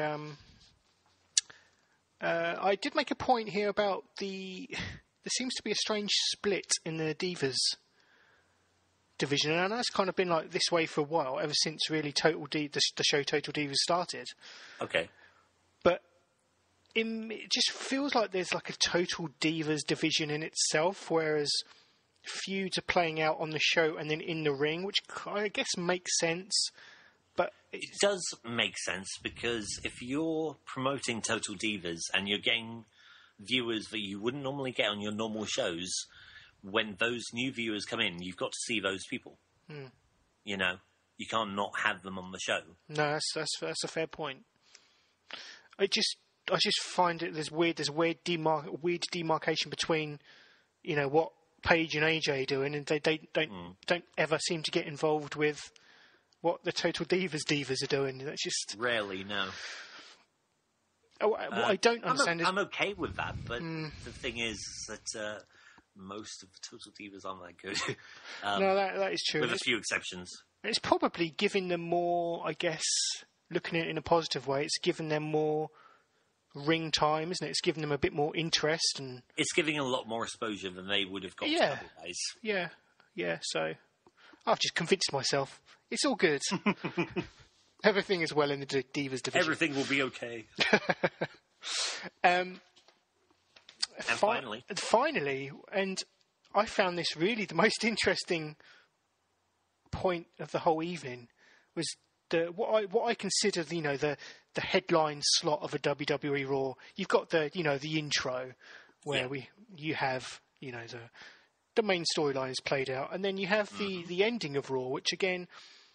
A: I did make a point here about there seems to be a strange split in the Divas division, and that's kind of been like this way for a while, ever since really the show Total Divas started.
B: Okay.
A: But it just feels like there's like a Total Divas division in itself, whereas feuds are playing out on the show and then in the ring, which I guess makes sense. But
B: it does make sense because if you're promoting Total Divas and you're getting viewers that you wouldn't normally get on your normal shows, when those new viewers come in, you've got to see those people. You can't not have them on the show.
A: No, that's a fair point. I just find it there's weird demarcation between what Paige and AJ are doing, and they don't ever seem to get involved with what the Total Divas are doing. That's just
B: rarely, no.
A: What I don't understand is
B: I'm okay with that, but the thing is that most of the Total Divas aren't that good.
A: No, that is true.
B: With a few exceptions.
A: It's probably giving them more, I guess, looking at it in a positive way, it's giving them more ring time, isn't it? It's giving them a bit more interest, and
B: it's giving a lot more exposure than they would have got otherwise.
A: Yeah, so I've just convinced myself. It's all good. Everything is well in the Divas division.
B: Everything will be okay.
A: And
B: finally,
A: and I found this really the most interesting point of the whole evening was what I consider the headline slot of a WWE Raw. You've got the intro where you have the main storyline is played out, and then you have the ending of Raw, which again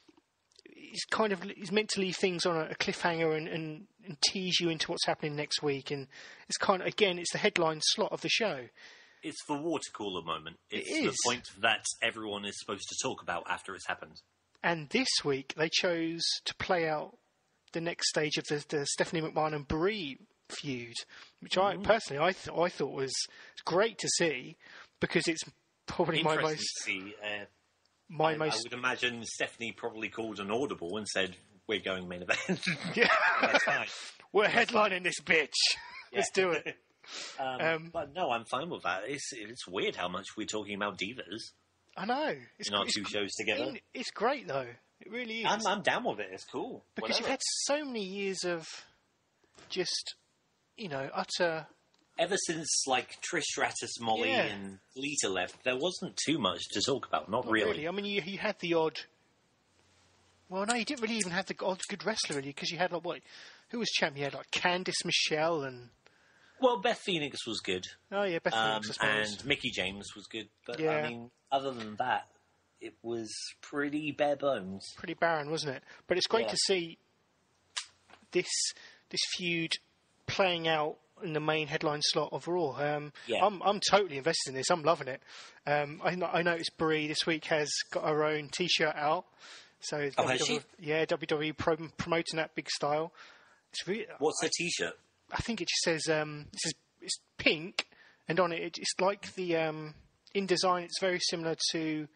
A: is meant to leave things on a cliffhanger and tease you into what's happening next week, and it's it's the headline slot of the show.
B: It's the water cooler moment. It's the point that everyone is supposed to talk about after it's happened.
A: And this week they chose to play out the next stage of the Stephanie McMahon and Brie feud, which I personally thought was great to see, because it's probably my most. I
B: would imagine Stephanie probably called an audible and said, "We're going main event."
A: Yeah,
B: that's fine.
A: We're headlining this bitch. Let's do it.
B: But no, I'm fine with that. It's weird how much we're talking about divas.
A: I know.
B: In our two shows together.
A: It's great though. It really is.
B: I'm down with it. It's cool.
A: Because
B: Whatever.
A: you've had so many years of just, utter.
B: Ever since Trish Stratus, Molly, and Lita left, there wasn't too much to talk about. Not really.
A: I mean, you had the odd. Well, no, you didn't really even have the odd good wrestler, really, because you had who was champ? You had Candice Michelle and.
B: Well, Beth Phoenix was good.
A: Oh yeah, Beth Phoenix, I suppose.
B: And Mickie James was good, but I mean, other than that, it was pretty bare bones. Pretty
A: barren, wasn't it? But it's great to see this feud playing out in the main headline slot of Raw. I'm totally invested in this. I'm loving it. I noticed Brie this week has got her own T-shirt out. So
B: has she?
A: Yeah, WWE promoting that big style. It's really,
B: what's her T-shirt?
A: I think it just says it's pink, and on it it's like the in design it's very similar to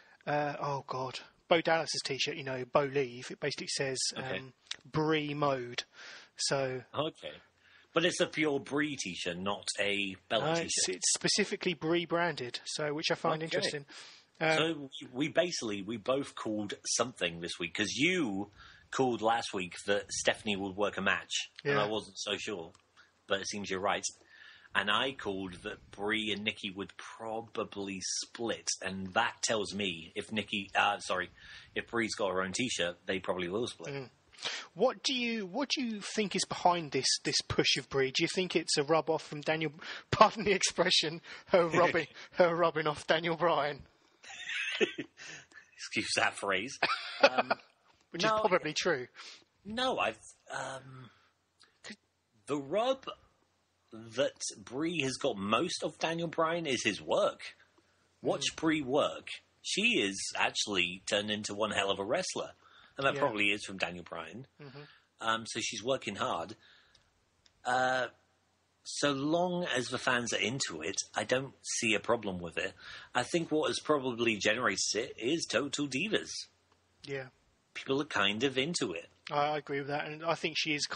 A: Bo Dallas's T-shirt. Bo Leave. It basically says Brie Mode. So
B: but it's a pure Brie T-shirt, not a Bella T-shirt.
A: It's specifically Brie branded, which I find interesting.
B: So we both called something this week, because you called last week that Stephanie would work a match, and I wasn't so sure, but it seems you're right. and I called that Brie and Nikki would probably split, and that tells me if Brie's got her own T-shirt, they probably will split.
A: Mm. What do you think is behind this push of Brie? Do you think it's a rub off from Daniel? Pardon the expression, her rubbing off Daniel Bryan.
B: Excuse that phrase.
A: Which is probably true.
B: No, the rub that Brie has got most of Daniel Bryan is his work. Watch Brie work. She is actually turned into one hell of a wrestler. And that probably is from Daniel Bryan. Mm-hmm. So she's working hard. So long as the fans are into it, I don't see a problem with it. I think what has probably generated it is Total Divas. Yeah. People are kind of into it.
A: I agree with that. And I think she's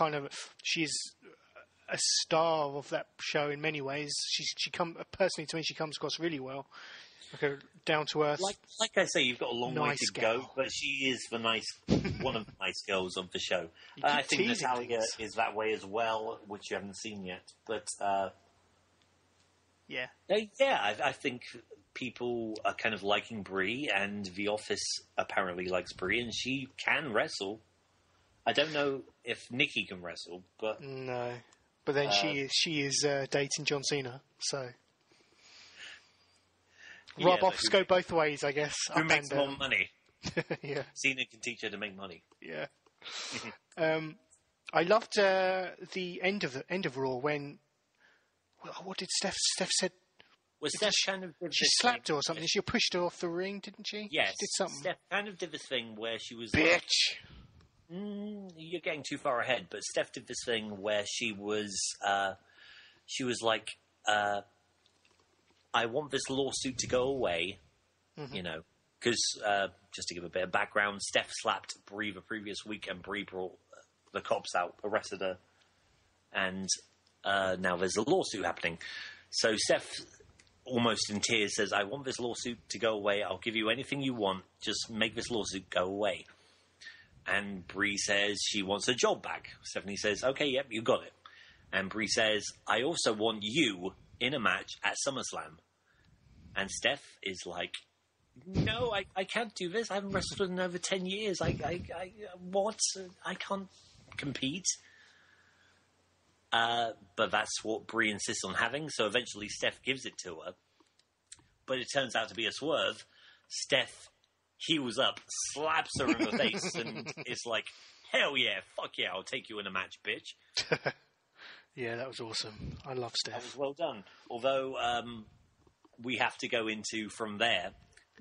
A: a star of that show in many ways. Personally, to me, she comes across really well. Like a down-to-earth...
B: Like I say, you've got a long way to go, but she is one of the nice girls of the show. I think Natalia is that way as well, which you haven't seen yet. But, I think people are kind of liking Brie, and The Office apparently likes Brie, and she can wrestle. I don't know if Nikki can wrestle, but...
A: No. But then she is dating John Cena, so... Rub-offs go both ways, I guess.
B: Who makes more money?
A: Yeah.
B: Cena can teach her to make money.
A: Yeah. I loved the end of Raw when... What did Steph said?
B: Well, Steph kind of did
A: she slapped her or something. She pushed her off the ring, didn't she?
B: Yes.
A: She did something.
B: Steph kind of did this thing where she was...
A: Bitch!
B: You're getting too far ahead, but Steph did this thing where she was like... I want this lawsuit to go away, because just to give a bit of background, Steph slapped Brie the previous week, and Brie brought the cops out, arrested her, and now there's a lawsuit happening. So Steph, almost in tears, says, I want this lawsuit to go away. I'll give you anything you want. Just make this lawsuit go away. And Brie says she wants her job back. Stephanie says, okay, yep, you got it. And Brie says, I also want you in a match at SummerSlam. And Steph is like, no, I can't do this. I haven't wrestled in over 10 years. What? I can't compete. But that's what Brie insists on having. So eventually Steph gives it to her. But it turns out to be a swerve. Steph heels up, slaps her in the face, and is like, hell yeah, fuck yeah, I'll take you in a match, bitch.
A: Yeah, that was awesome. I love Steph.
B: That was well done. Although we have to go into, from there,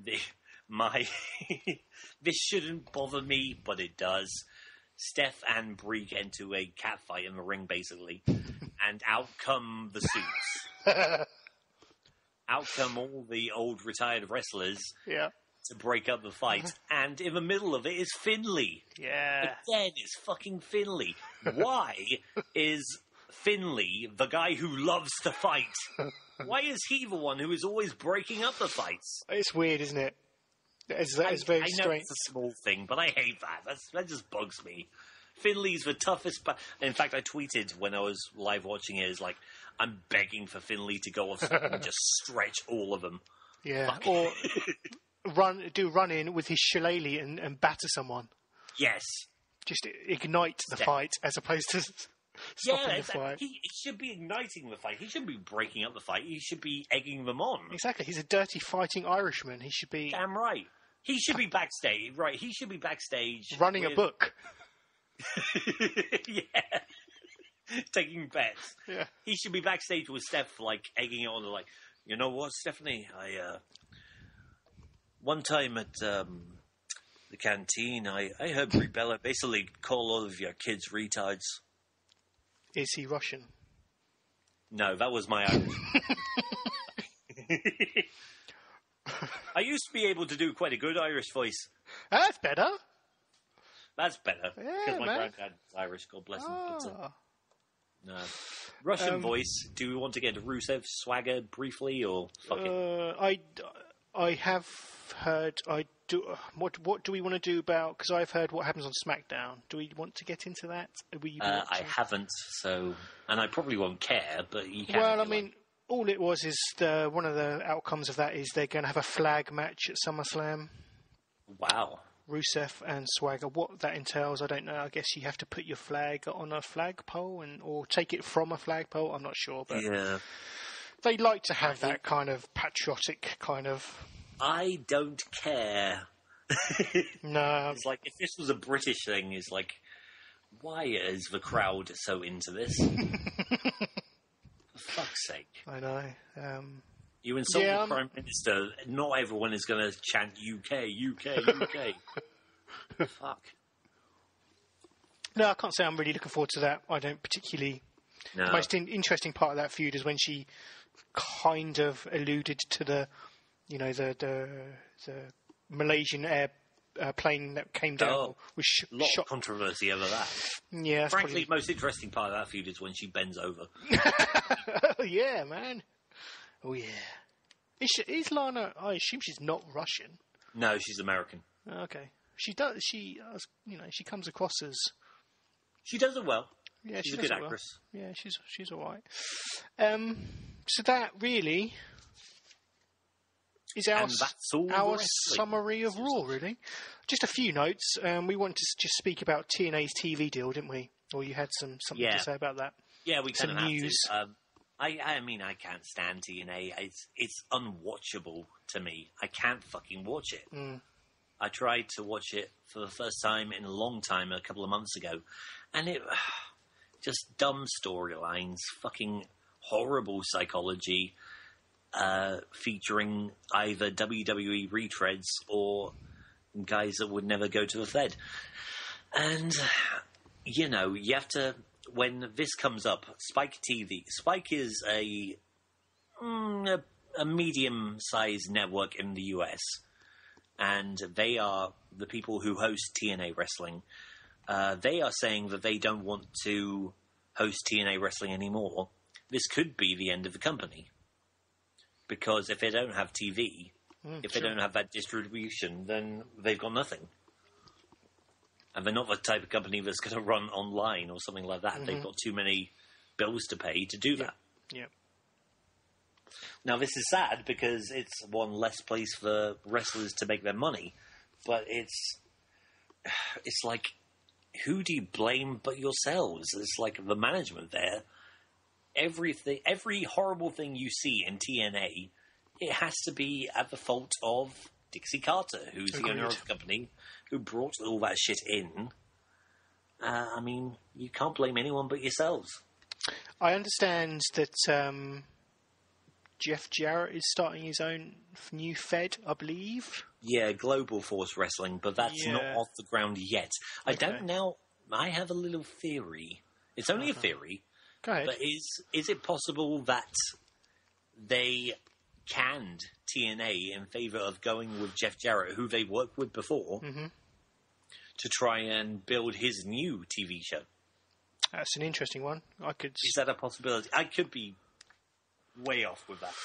B: this shouldn't bother me, but it does. Steph and Brie get into a cat fight in the ring, basically, and out come the suits. Out come all the old retired wrestlers to break up the fight, and in the middle of it is Finlay.
A: Yeah.
B: Again, it's fucking Finlay. Why is Finlay the guy who loves to fight? Why is he the one who is always breaking up the fights?
A: It's weird, isn't it? It's very strange.
B: I know it's a small thing, but I hate that. That just bugs me. Finlay's the toughest... In fact, I tweeted when I was live watching it, is like, I'm begging for Finlay to go off and just stretch all of them.
A: Yeah, or run in with his shillelagh and batter someone.
B: Yes.
A: Just ignite the fight as opposed to stopping the fight.
B: He should be igniting the fight. He shouldn't be breaking up the fight. He should be egging them on.
A: Exactly. He's a dirty fighting Irishman. He should be...
B: Damn right. He should be backstage. Right, he should be backstage...
A: Running a book.
B: Yeah. Taking bets.
A: Yeah.
B: He should be backstage with Steph, like, egging it on, like, you know what, Stephanie? One time at the canteen, I heard Brie Bella basically call all of your kids retards.
A: Is he Russian?
B: No, that was my Irish. I used to be able to do quite a good Irish voice.
A: That's better.
B: That's better. Because my granddad's Irish, God bless him. But, no. Russian voice. Do we want to get into Rusev's swagger briefly, or fuck it?
A: I have heard. I do. What do we want to do about? Because I've heard what happens on SmackDown. Do we want to get into that?
B: I haven't, so, and I probably won't care. But you can.
A: Well, I mean, all it was is one of the outcomes of that is they're going to have a flag match at SummerSlam.
B: Wow.
A: Rusev and Swagger. What that entails, I don't know. I guess you have to put your flag on a flagpole or take it from a flagpole. I'm not sure, but
B: yeah,
A: they like to have that kind of patriotic kind of.
B: I don't care.
A: No,
B: It's like if this was a British thing, it's like, why is the crowd so into this? For fuck's sake!
A: I know.
B: You insult the Prime Minister, not everyone is going to chant UK, UK, UK. Fuck.
A: No, I can't say I'm really looking forward to that. I don't particularly...
B: No.
A: The most interesting part of that feud is when she kind of alluded to the Malaysian plane that came down.
B: Oh, a lot of controversy over that.
A: Yeah.
B: Frankly, the most interesting part of that feud is when she bends over.
A: Yeah, man. Oh, yeah. Is Lana... I assume she's not Russian.
B: No, she's American.
A: Okay. She does... She comes across as...
B: She does it well.
A: Yeah,
B: she's a good actress.
A: Well. Yeah, she's all right. So that really is our summary of Raw, really. Just a few notes. We wanted to just speak about TNA's TV deal, didn't we? Or you had something to say about that?
B: Yeah, we kind of have
A: news.
B: To. I mean, I can't stand TNA. It's unwatchable to me. I can't fucking watch it.
A: Mm.
B: I tried to watch it for the first time in a long time a couple of months ago, and it just dumb storylines, fucking horrible psychology, featuring either WWE retreads or guys that would never go to the Fed. And you have to. When this comes up, Spike TV. Spike is a medium-sized network in the US, and they are the people who host TNA Wrestling. They are saying that they don't want to host TNA Wrestling anymore. This could be the end of the company. Because if they don't have TV, if they don't have that distribution, then they've got nothing. And they're not the type of company that's going to run online or something like that. Mm-hmm. They've got too many bills to pay to do that.
A: Yeah.
B: Now, this is sad because it's one less place for wrestlers to make their money. But it's like, who do you blame but yourselves? It's like the management there. Every horrible thing you see in TNA, it has to be at the fault of Dixie Carter, who's the owner of the company, who brought all that shit in. I mean, you can't blame anyone but yourselves.
A: I understand that Jeff Jarrett is starting his own new Fed, I believe.
B: Yeah, Global Force Wrestling, but that's not off the ground yet. I don't know. I have a little theory. It's only a theory.
A: Go ahead.
B: But is it possible that they canned TNA in favour of going with Jeff Jarrett, who they worked with before, to try and build his new TV show?
A: That's an interesting one.
B: Is that a possibility? I could be way off with that.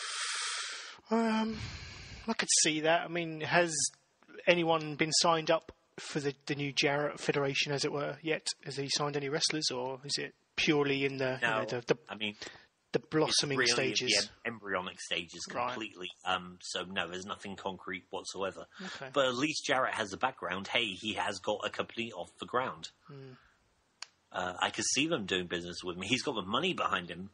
A: I could see that. I mean, has anyone been signed up for the new Jarrett Federation, as it were, yet? Has he signed any wrestlers, or is it purely in the the blossoming
B: it's really
A: stages?
B: The embryonic stages completely.
A: Right.
B: So no, there's nothing concrete whatsoever.
A: Okay.
B: But at least Jarrett has a background. Hey, he has got a company off the ground. I could see them doing business with me. He's got the money behind him.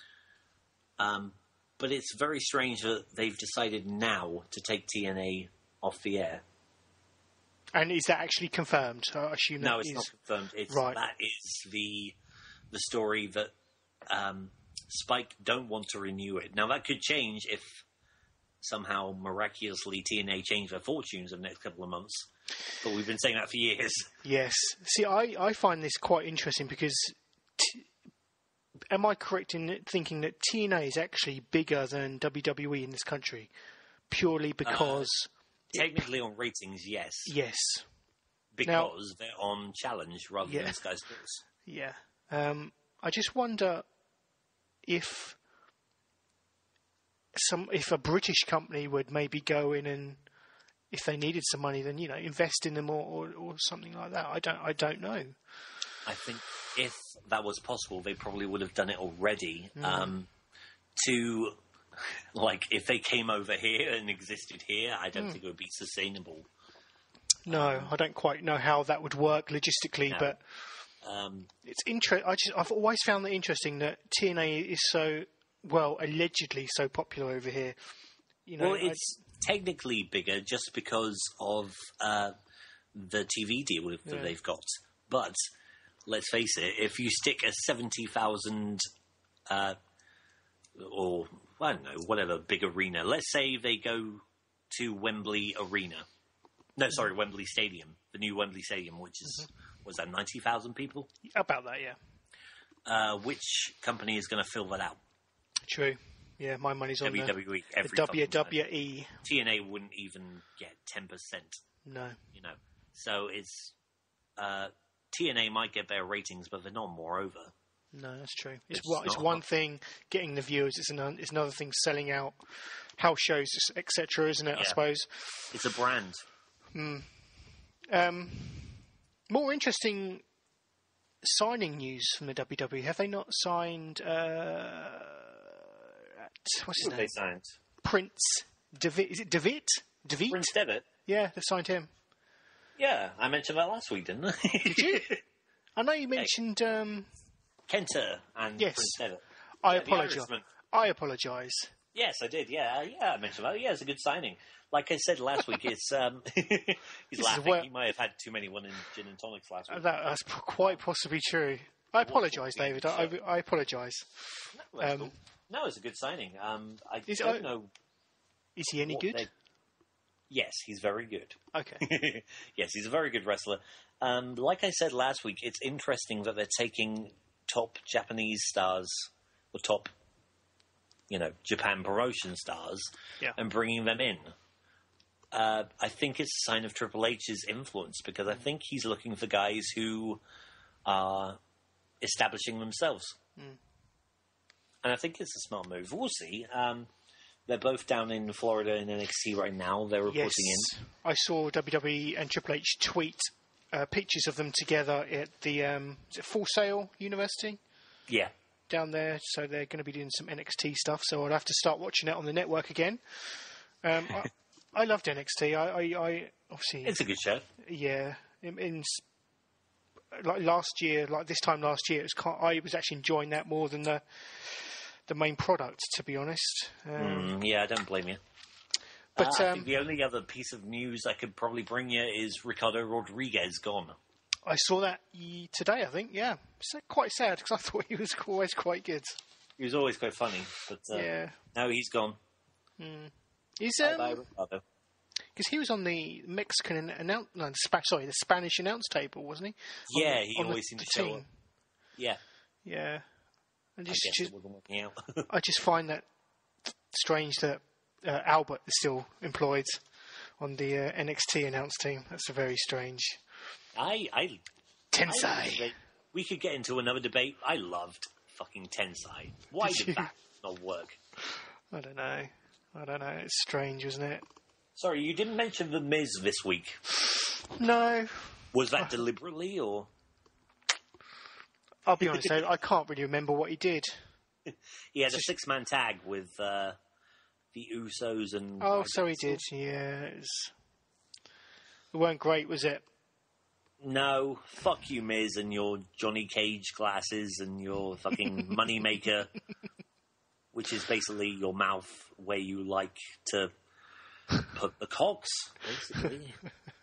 B: But it's very strange that they've decided now to take TNA off the air.
A: And is that actually confirmed? I assume
B: no, it's not confirmed. That is the story that Spike don't want to renew it. Now, that could change if somehow miraculously TNA change their fortunes in the next couple of months. But we've been saying that for years.
A: Yes. See, I find this quite interesting because... am I correct in thinking that TNA is actually bigger than WWE in this country? Purely because...
B: technically on ratings, yes.
A: Yes.
B: Because they're on Challenge rather than Sky Sports.
A: Yeah. I just wonder if if a British company would maybe go in and, if they needed some money, then invest in them or something like that. I don't know.
B: I think if that was possible, they probably would have done it already. If they came over here and existed here, I don't think it would be sustainable.
A: No, I don't quite know how that would work logistically, but it's I've always found that interesting that TNA is so allegedly so popular over here.
B: It's technically bigger just because of the TV deal that they've got. But let's face it, if you stick a 70,000 or I don't know, whatever big arena, let's say they go to Wembley Arena. No, sorry, Wembley Stadium, the new Wembley Stadium, which is was that 90,000 people?
A: About that, yeah.
B: Which company is going to fill that out?
A: True. Yeah, my money's on
B: WWE.
A: The WWE.
B: TNA wouldn't even get 10%.
A: No.
B: So it's TNA might get better ratings, but they're not moreover.
A: No, that's true. It's one thing getting the viewers. It's another thing selling out house shows, etc. Isn't it? Yeah. I suppose
B: it's a brand.
A: More interesting signing news from the WWE. Have they not signed? What's his name?
B: They signed
A: Prince Devitt. Is it Devitt?
B: Prince Devitt.
A: Yeah, they signed him.
B: Yeah, I mentioned that last week, didn't I?
A: Did you? I know you mentioned
B: Kenta and Prince Devitt.
A: I apologise.
B: Yes, I did. Yeah, I mentioned that. Yeah, it's a good signing. Like I said last week, it's he's laughing. He might have had too many gin and tonics last week.
A: That's quite possibly true. I apologise, David. I apologise.
B: No, cool. No, it's a good signing. I don't know.
A: Is he any good?
B: Yes, he's very good.
A: Okay.
B: Yes, he's a very good wrestler. Like I said last week, it's interesting that they're taking top Japanese stars, or top, Japan promotion stars, and bringing them in. I think it's a sign of Triple H's influence, because I think he's looking for guys who are establishing themselves. And I think it's a smart move. We'll see. They're both down in Florida in NXT right now. They're reporting in.
A: I saw WWE and Triple H tweet pictures of them together at the is it Full Sail University?
B: Yeah.
A: Down there. So they're going to be doing some NXT stuff. So I'll have to start watching it on the network again. I loved NXT. I obviously...
B: It's a good show.
A: Yeah. Like last year, like this time last year, I was actually enjoying that more than the main product, to be honest.
B: Yeah, I don't blame you. But I think the only other piece of news I could probably bring you is Ricardo Rodriguez gone.
A: I saw that today, I think, yeah. It's quite sad, because I thought he was always quite good.
B: He was always quite funny, but now he's gone.
A: He's
B: bye, Ricardo.
A: Because he was on the Mexican the Spanish announce table, wasn't he?
B: Yeah, he always seemed to show up. Yeah.
A: Yeah. And
B: I guess it wasn't working out.
A: I just find that strange that Albert is still employed on the NXT announce team. That's very strange. Tensai.
B: We could get into another debate. I loved fucking Tensai. Why did that not work?
A: I don't know. It's strange, isn't it?
B: Sorry, you didn't mention The Miz this week.
A: No.
B: Was that deliberately, or...?
A: I'll be honest, I can't really remember what he did.
B: He had a six-man tag with the Usos and...
A: Oh, so he did, yeah. It weren't great, was it?
B: No. Fuck you, Miz, and your Johnny Cage glasses and your fucking moneymaker, which is basically your mouth where you like to put the cocks, basically.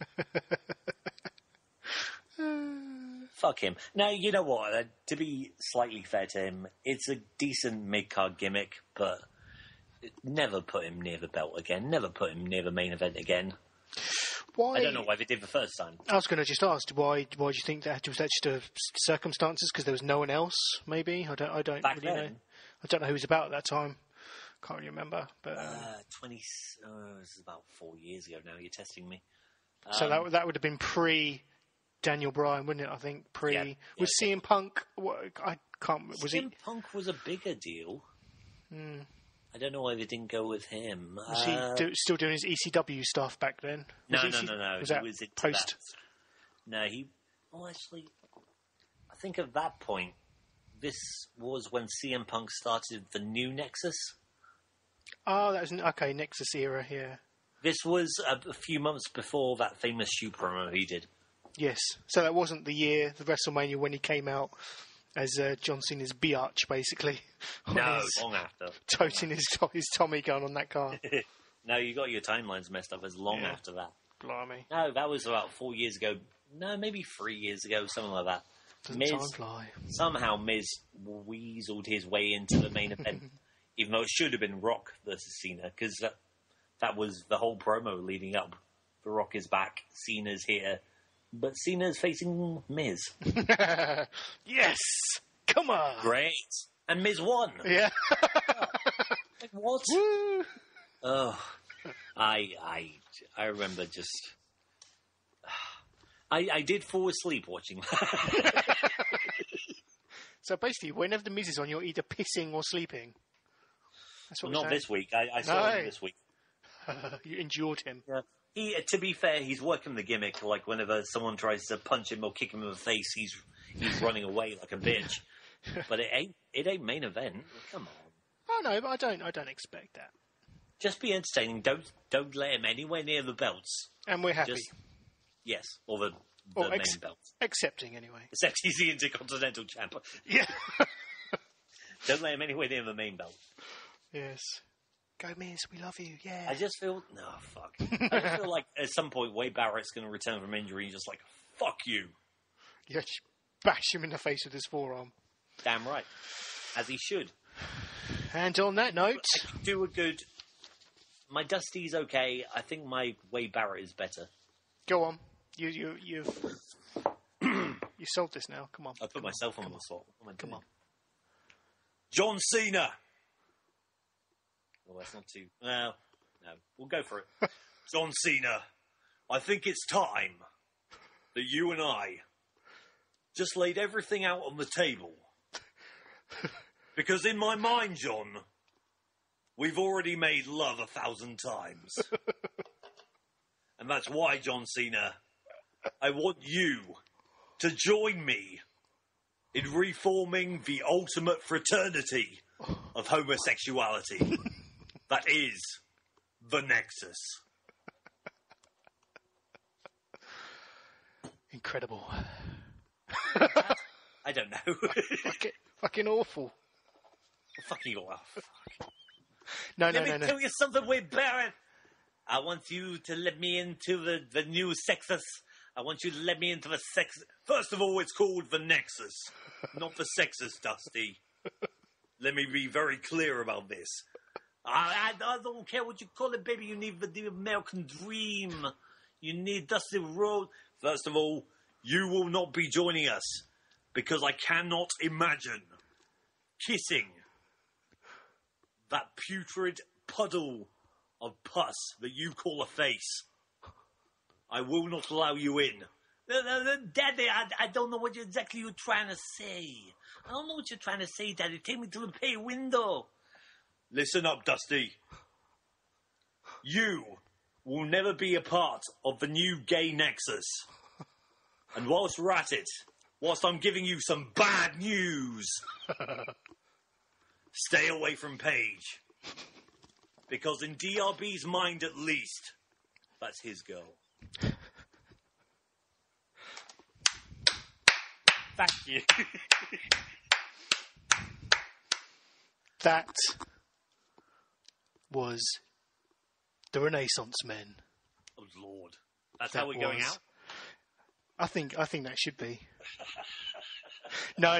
B: Fuck him. Now, you know what? To be slightly fair to him, it's a decent mid-card gimmick, but never put him near the belt again. Never put him near the main event again.
A: Why?
B: I don't know why they did the first time.
A: I was going to just ask, why do you think that was that just circumstances? Because there was no one else, maybe? I don't
B: Back
A: really
B: then,
A: know. I don't know who was about at that time. Can't really remember. But
B: this is about 4 years ago now. You're testing me.
A: So that would have been pre Daniel Bryan, wouldn't it? I think was CM Punk. I can't. Was
B: CM Punk was a bigger deal. I don't know why they didn't go with him.
A: Was he still doing his ECW stuff back then?
B: No.
A: Was that post?
B: No, well, actually, I think at that point, this was when CM Punk started the new Nexus.
A: Oh, that was Nexus era, yeah.
B: This was a few months before that famous shoe promo he did.
A: Yes, so that wasn't the year, the WrestleMania, when he came out as John Cena's biatch, basically.
B: No, long after.
A: Toting his Tommy gun on that car.
B: No, you got your timelines messed up. It was long after that.
A: Blimey.
B: No, that was about 4 years ago. No, maybe 3 years ago, something like that.
A: Doesn't time fly.
B: Somehow Miz weaseled his way into the main event, even though it should have been Rock versus Cena, because that was the whole promo leading up. The Rock is back, Cena's here, but Cena's facing Miz.
A: Yes! Come on!
B: Great! And Miz won!
A: Yeah.
B: Like, what?
A: Woo!
B: Oh, I remember just... I did fall asleep watching that.
A: So basically, whenever the Miz is on, you're either pissing or sleeping. That's what
B: Not this week. I saw him this week.
A: You endured him.
B: Yeah. To be fair, he's working the gimmick. Like whenever someone tries to punch him or kick him in the face, he's running away like a bitch. But it ain't main event. Come on.
A: Oh no, but I don't expect that.
B: Just be entertaining. Don't let him anywhere near the belts.
A: And we're happy.
B: Yes, or the main belt.
A: Accepting, anyway.
B: Except he's the Intercontinental Champ.
A: Yeah.
B: Don't let him anywhere near the main belt.
A: Yes. Go, Miz, we love you, yeah.
B: I just feel... No, fuck. I just feel like at some point Wade Barrett's going to return from injury and just like, fuck you.
A: Yeah, bash him in the face with his forearm.
B: Damn right. As he should.
A: And on that note...
B: Do a good... My Dusty's okay. I think my Wade Barrett is better.
A: Go on. You've you sold this now. Come on.
B: I put myself on the spot.
A: Come on.
B: John Cena. Well, that's not too... No, we'll go for it. John Cena, I think it's time that you and I just laid everything out on the table. Because in my mind, John, we've already made love 1,000 times. And that's why, John Cena, I want you to join me in reforming the ultimate fraternity of homosexuality. That is the Nexus.
A: Incredible.
B: I don't know.
A: Fucking awful.
B: Fucking awful.
A: No.
B: Let me tell you something, Wade Barrett. I want you to let me into the new Sexus. I want you to let me into the sex. First of all, it's called the Nexus, not the Sexus, Dusty. Let me be very clear about this. I don't care what you call it, baby. You need the American dream. You need Dusty Rhodes. First of all, you will not be joining us because I cannot imagine kissing that putrid puddle of pus that you call a face. I will not allow you in. Daddy, I don't know what exactly you're trying to say. I don't know what you're trying to say, Daddy. Take me to the pay window. Listen up, Dusty. You will never be a part of the new gay nexus. And whilst we're at it, whilst I'm giving you some bad news, stay away from Paige. Because in DRB's mind at least, that's his girl. Thank you.
A: That was the Renaissance Men.
B: Oh Lord, that's how we're going out.
A: I think that should be. No.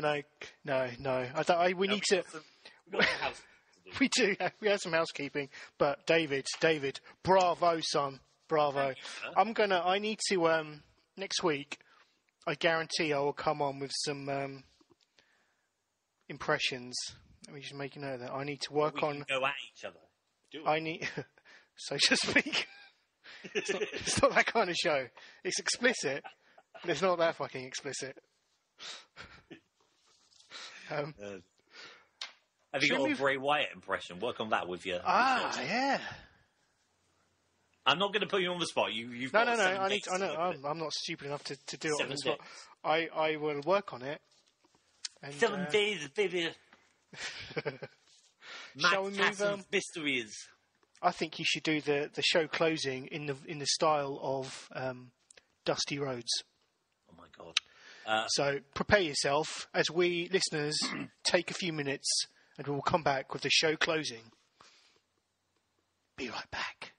A: We need to. We do. We have some housekeeping, but David, bravo, son, bravo. I need to. Next week, I guarantee I will come on with some impressions. Let me just make a note of that. I need to work on.
B: Go at each other. Do it.
A: I need, so to speak. It's not that kind of show. It's explicit, but it's not that fucking explicit.
B: Have you got a Bray Wyatt impression? Work on that with your...
A: yeah.
B: I'm not going to put you on the spot. You've
A: No.
B: got 7
A: I
B: days
A: know.
B: to do it.
A: I'm not stupid enough to do it on
B: 7
A: the spot.
B: days.
A: I will work on it. And,
B: 7 days, baby.
A: Shall we move?
B: Mysteries.
A: I think you should do the show closing in the style of Dusty Rhodes.
B: Oh my god!
A: So prepare yourself as we listeners take a few minutes, and we will come back with the show closing. Be right back.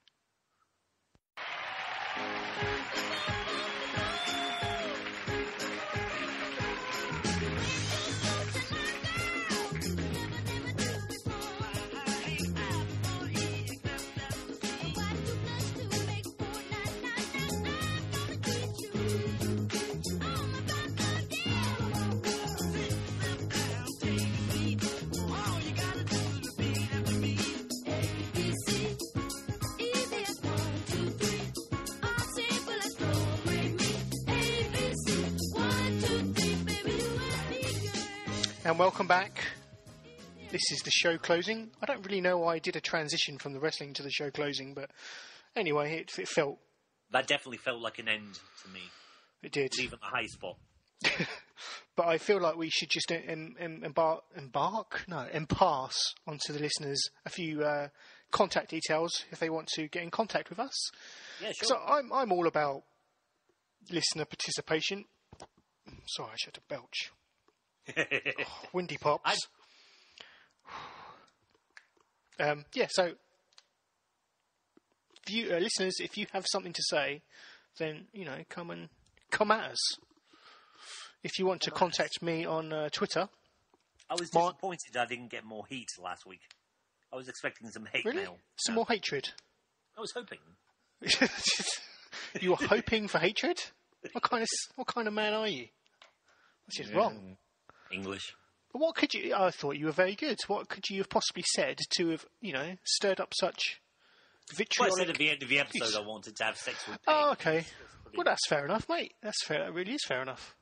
A: And welcome back. This is the show closing. I don't really know why I did a transition from the wrestling to the show closing, but anyway, it felt...
B: That definitely felt like an end to me.
A: It did.
B: Even a high spot.
A: But I feel like we should just impass onto the listeners a few contact details if they want to get in contact with us.
B: Yeah, sure.
A: So I'm all about listener participation. Sorry, I should have to belch. Windy pops. So listeners, if you have something to say, then come at us. If you want to contact me on Twitter,
B: I was disappointed I didn't get more heat last week. I was expecting some hate mail.
A: Some more hatred.
B: I was hoping.
A: You were hoping for hatred? What kind of man are you? That's just wrong.
B: English.
A: But what could you... I thought you were very good. What could you have possibly said to have, stirred up such vitriolic...
B: Well, I said at the end of the episode I wanted to have sex with Pig.
A: Oh, okay. Well, that's fair enough, mate. That's fair. That really is fair enough,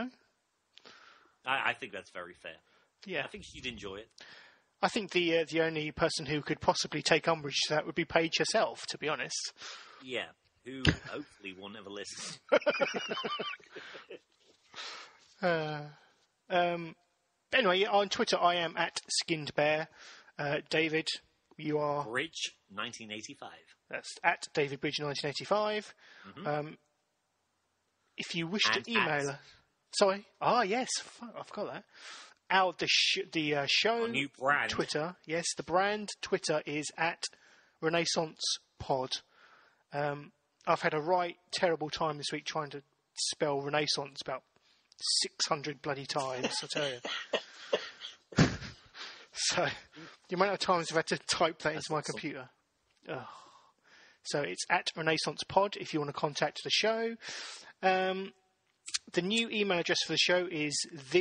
B: I think that's very fair.
A: Yeah.
B: I think she'd enjoy it.
A: I think the only person who could possibly take umbrage to that would be Paige herself, to be honest.
B: Yeah, who hopefully will never listen.
A: Anyway, on Twitter I am at Skinned Bear. David, you are...
B: Bridge 1985.
A: That's at David Bridge 1985.
B: Mm-hmm.
A: If you wish to email... Sorry? Ah, yes. I forgot that. The show...
B: Our new brand.
A: Twitter. Yes, the brand Twitter is at Renaissance Pod. I've had a right terrible time this week trying to spell Renaissance about 600 bloody times, I tell you. So, the amount of times I've had to type that into my computer. Oh. So, it's at Renaissance Pod if you want to contact the show. The new email address for the show is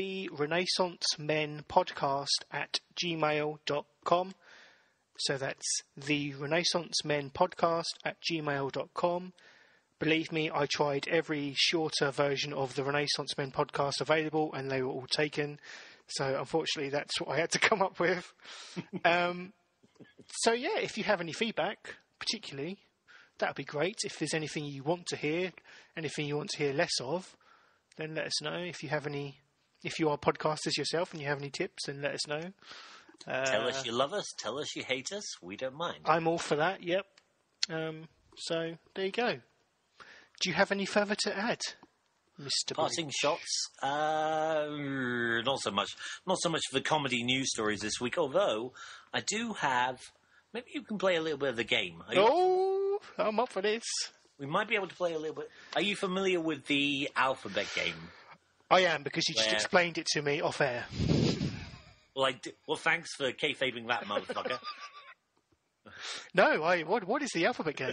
A: therenaissancemenpodcast@gmail.com. So that's therenaissancemenpodcast@gmail.com. Believe me, I tried every shorter version of the Renaissance Men podcast available, and they were all taken. So, unfortunately, that's what I had to come up with. So, yeah, if you have any feedback, particularly, that would be great. If there's anything you want to hear, anything you want to hear less of, then let us know. If you are podcasters yourself and you have any tips, then let us know.
B: Tell us you love us. Tell us you hate us. We don't mind.
A: I'm all for that, yep. So, there you go. Do you have any further to add, Mr.
B: Parting shots? Not so much. Not so much for the comedy news stories this week, although I do have... Maybe you can play a little bit of the game.
A: I'm up for this.
B: We might be able to play a little bit. Are you familiar with the alphabet game?
A: I am, because you just explained it to me off air.
B: Well, thanks for kayfabing that, motherfucker.
A: No, what is the alphabet game?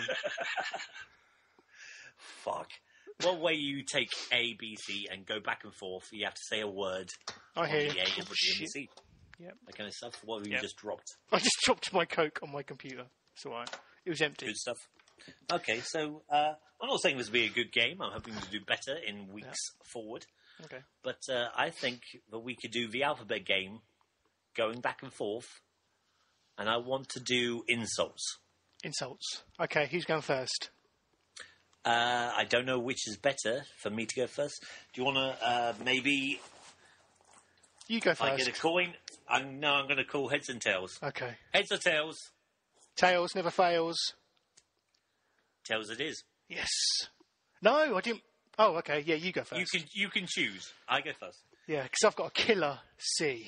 B: Fuck. Well, where you take A, B, C, and go back and forth. You have to say a word.
A: I hear you.
B: The A and the B and the C.
A: Yep.
B: That kind of stuff. What have you just dropped?
A: I just dropped my Coke on my computer. It's alright. It was empty.
B: Good stuff. Okay, so I'm not saying this will be a good game. I'm hoping to do better in weeks forward.
A: Okay.
B: But I think that we could do the alphabet game going back and forth, and I want to do insults.
A: Insults. Okay, who's going first?
B: I don't know which is better for me to go first. Do you want to maybe...
A: You go first.
B: I get a coin? I'm going to call heads and tails.
A: Okay.
B: Heads or tails?
A: Tails never fails.
B: Tails it is.
A: Yes. No, I didn't... Oh, okay, yeah, you go first.
B: You can choose. I go first.
A: Yeah, because I've got a killer C.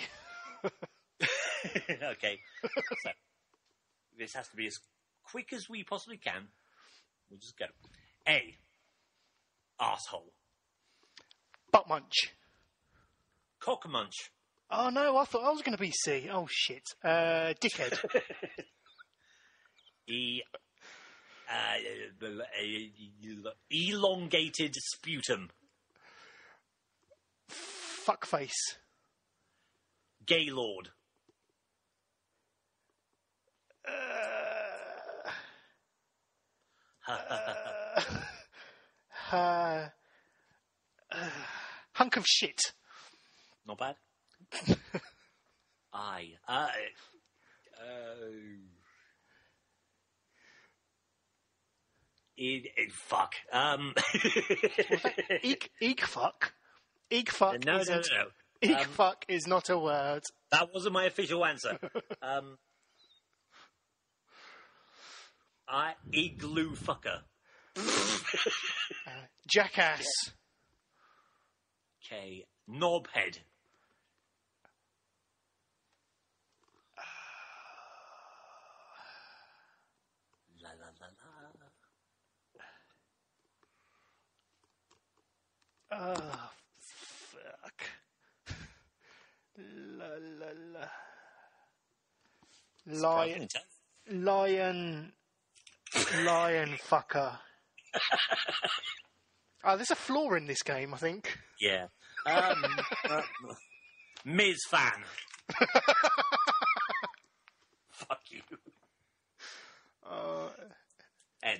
B: Okay. So, this has to be as quick as we possibly can. We'll just go. A. Arsehole.
A: Butt munch.
B: Cock munch.
A: Oh, no, I thought I was going to be C. Oh, shit. Dickhead.
B: Elongated sputum.
A: Fuckface.
B: Gaylord.
A: Hunk of shit.
B: Not bad. Fuck.
A: Eek fuck. Eek fuck.
B: No.
A: Eek fuck is not a word.
B: That wasn't my official answer. Igloo fucker.
A: Jackass.
B: Okay. Knobhead. La la la la.
A: Oh, fuck. La la la. Lion fucker. There's a flaw in this game, I think.
B: Yeah. Ms. Fan. Fuck you. N.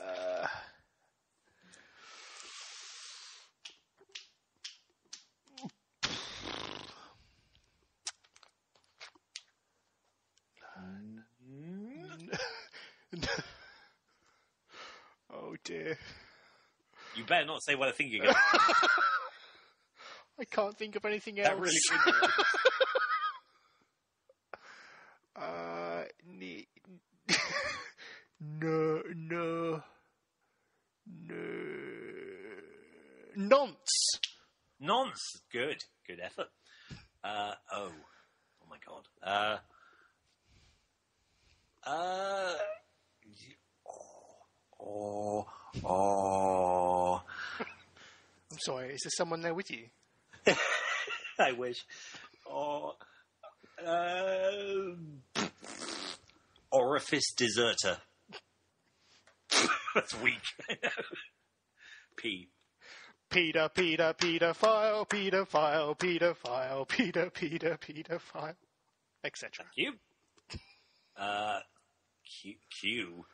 A: Oh dear.
B: You better not say what I think you're going to.
A: I can't think of anything else.
B: That really
A: No. Nonce.
B: Nonce. Good effort. Oh my god.
A: I'm sorry, is there someone there with you?
B: I wish. Orifice deserter. That's weak. P.
A: Pedophile, etc.
B: Q. Q.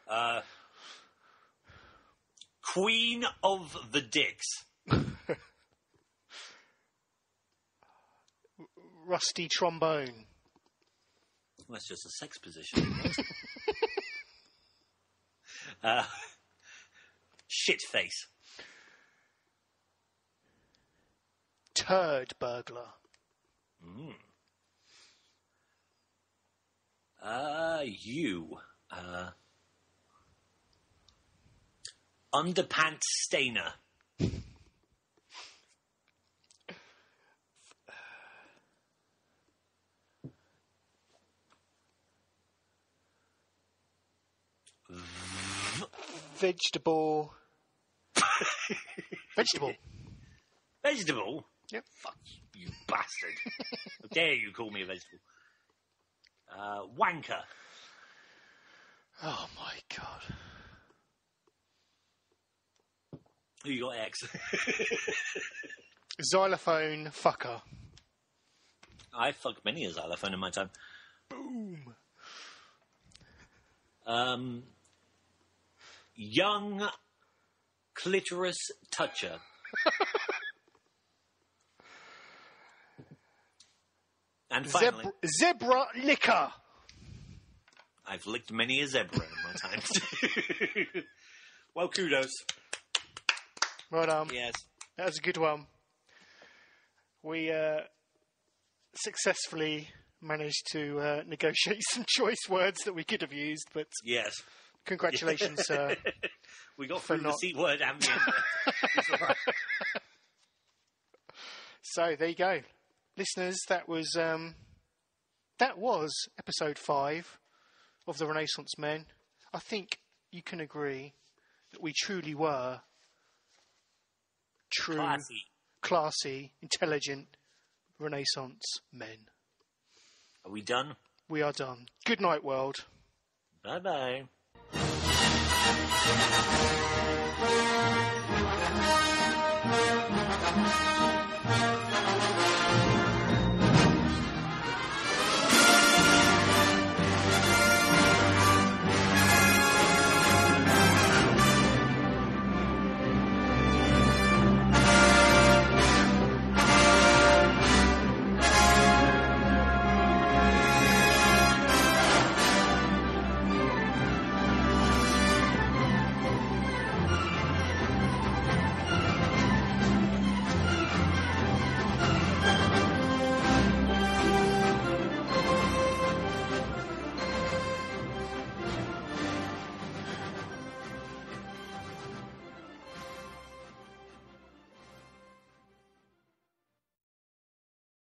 B: Queen of the Dicks.
A: Rusty trombone.
B: Well, that's just a sex position. Shit face.
A: Turd burglar.
B: You. Underpants stainer.
A: Vegetable.
B: Vegetable?
A: Yep.
B: Fuck you, bastard. How dare you call me a vegetable? Wanker.
A: Oh my god.
B: Who you got, X?
A: Xylophone fucker.
B: I fucked many a xylophone in my time.
A: Boom.
B: Young clitoris toucher. And finally,
A: Zebra liquor.
B: I've licked many a zebra in my time. Well, kudos.
A: Well done.
B: Yes.
A: That was a good one. We successfully managed to negotiate some choice words that we could have used, but
B: yes.
A: Congratulations, sir.
B: We got through the C word and the N word. It's all right.
A: So there you go, listeners. That was episode 5 of the Renaissance Men. I think you can agree that we truly were classy, intelligent Renaissance men.
B: Are we done?
A: We are done. Good night, world.
B: Bye-bye.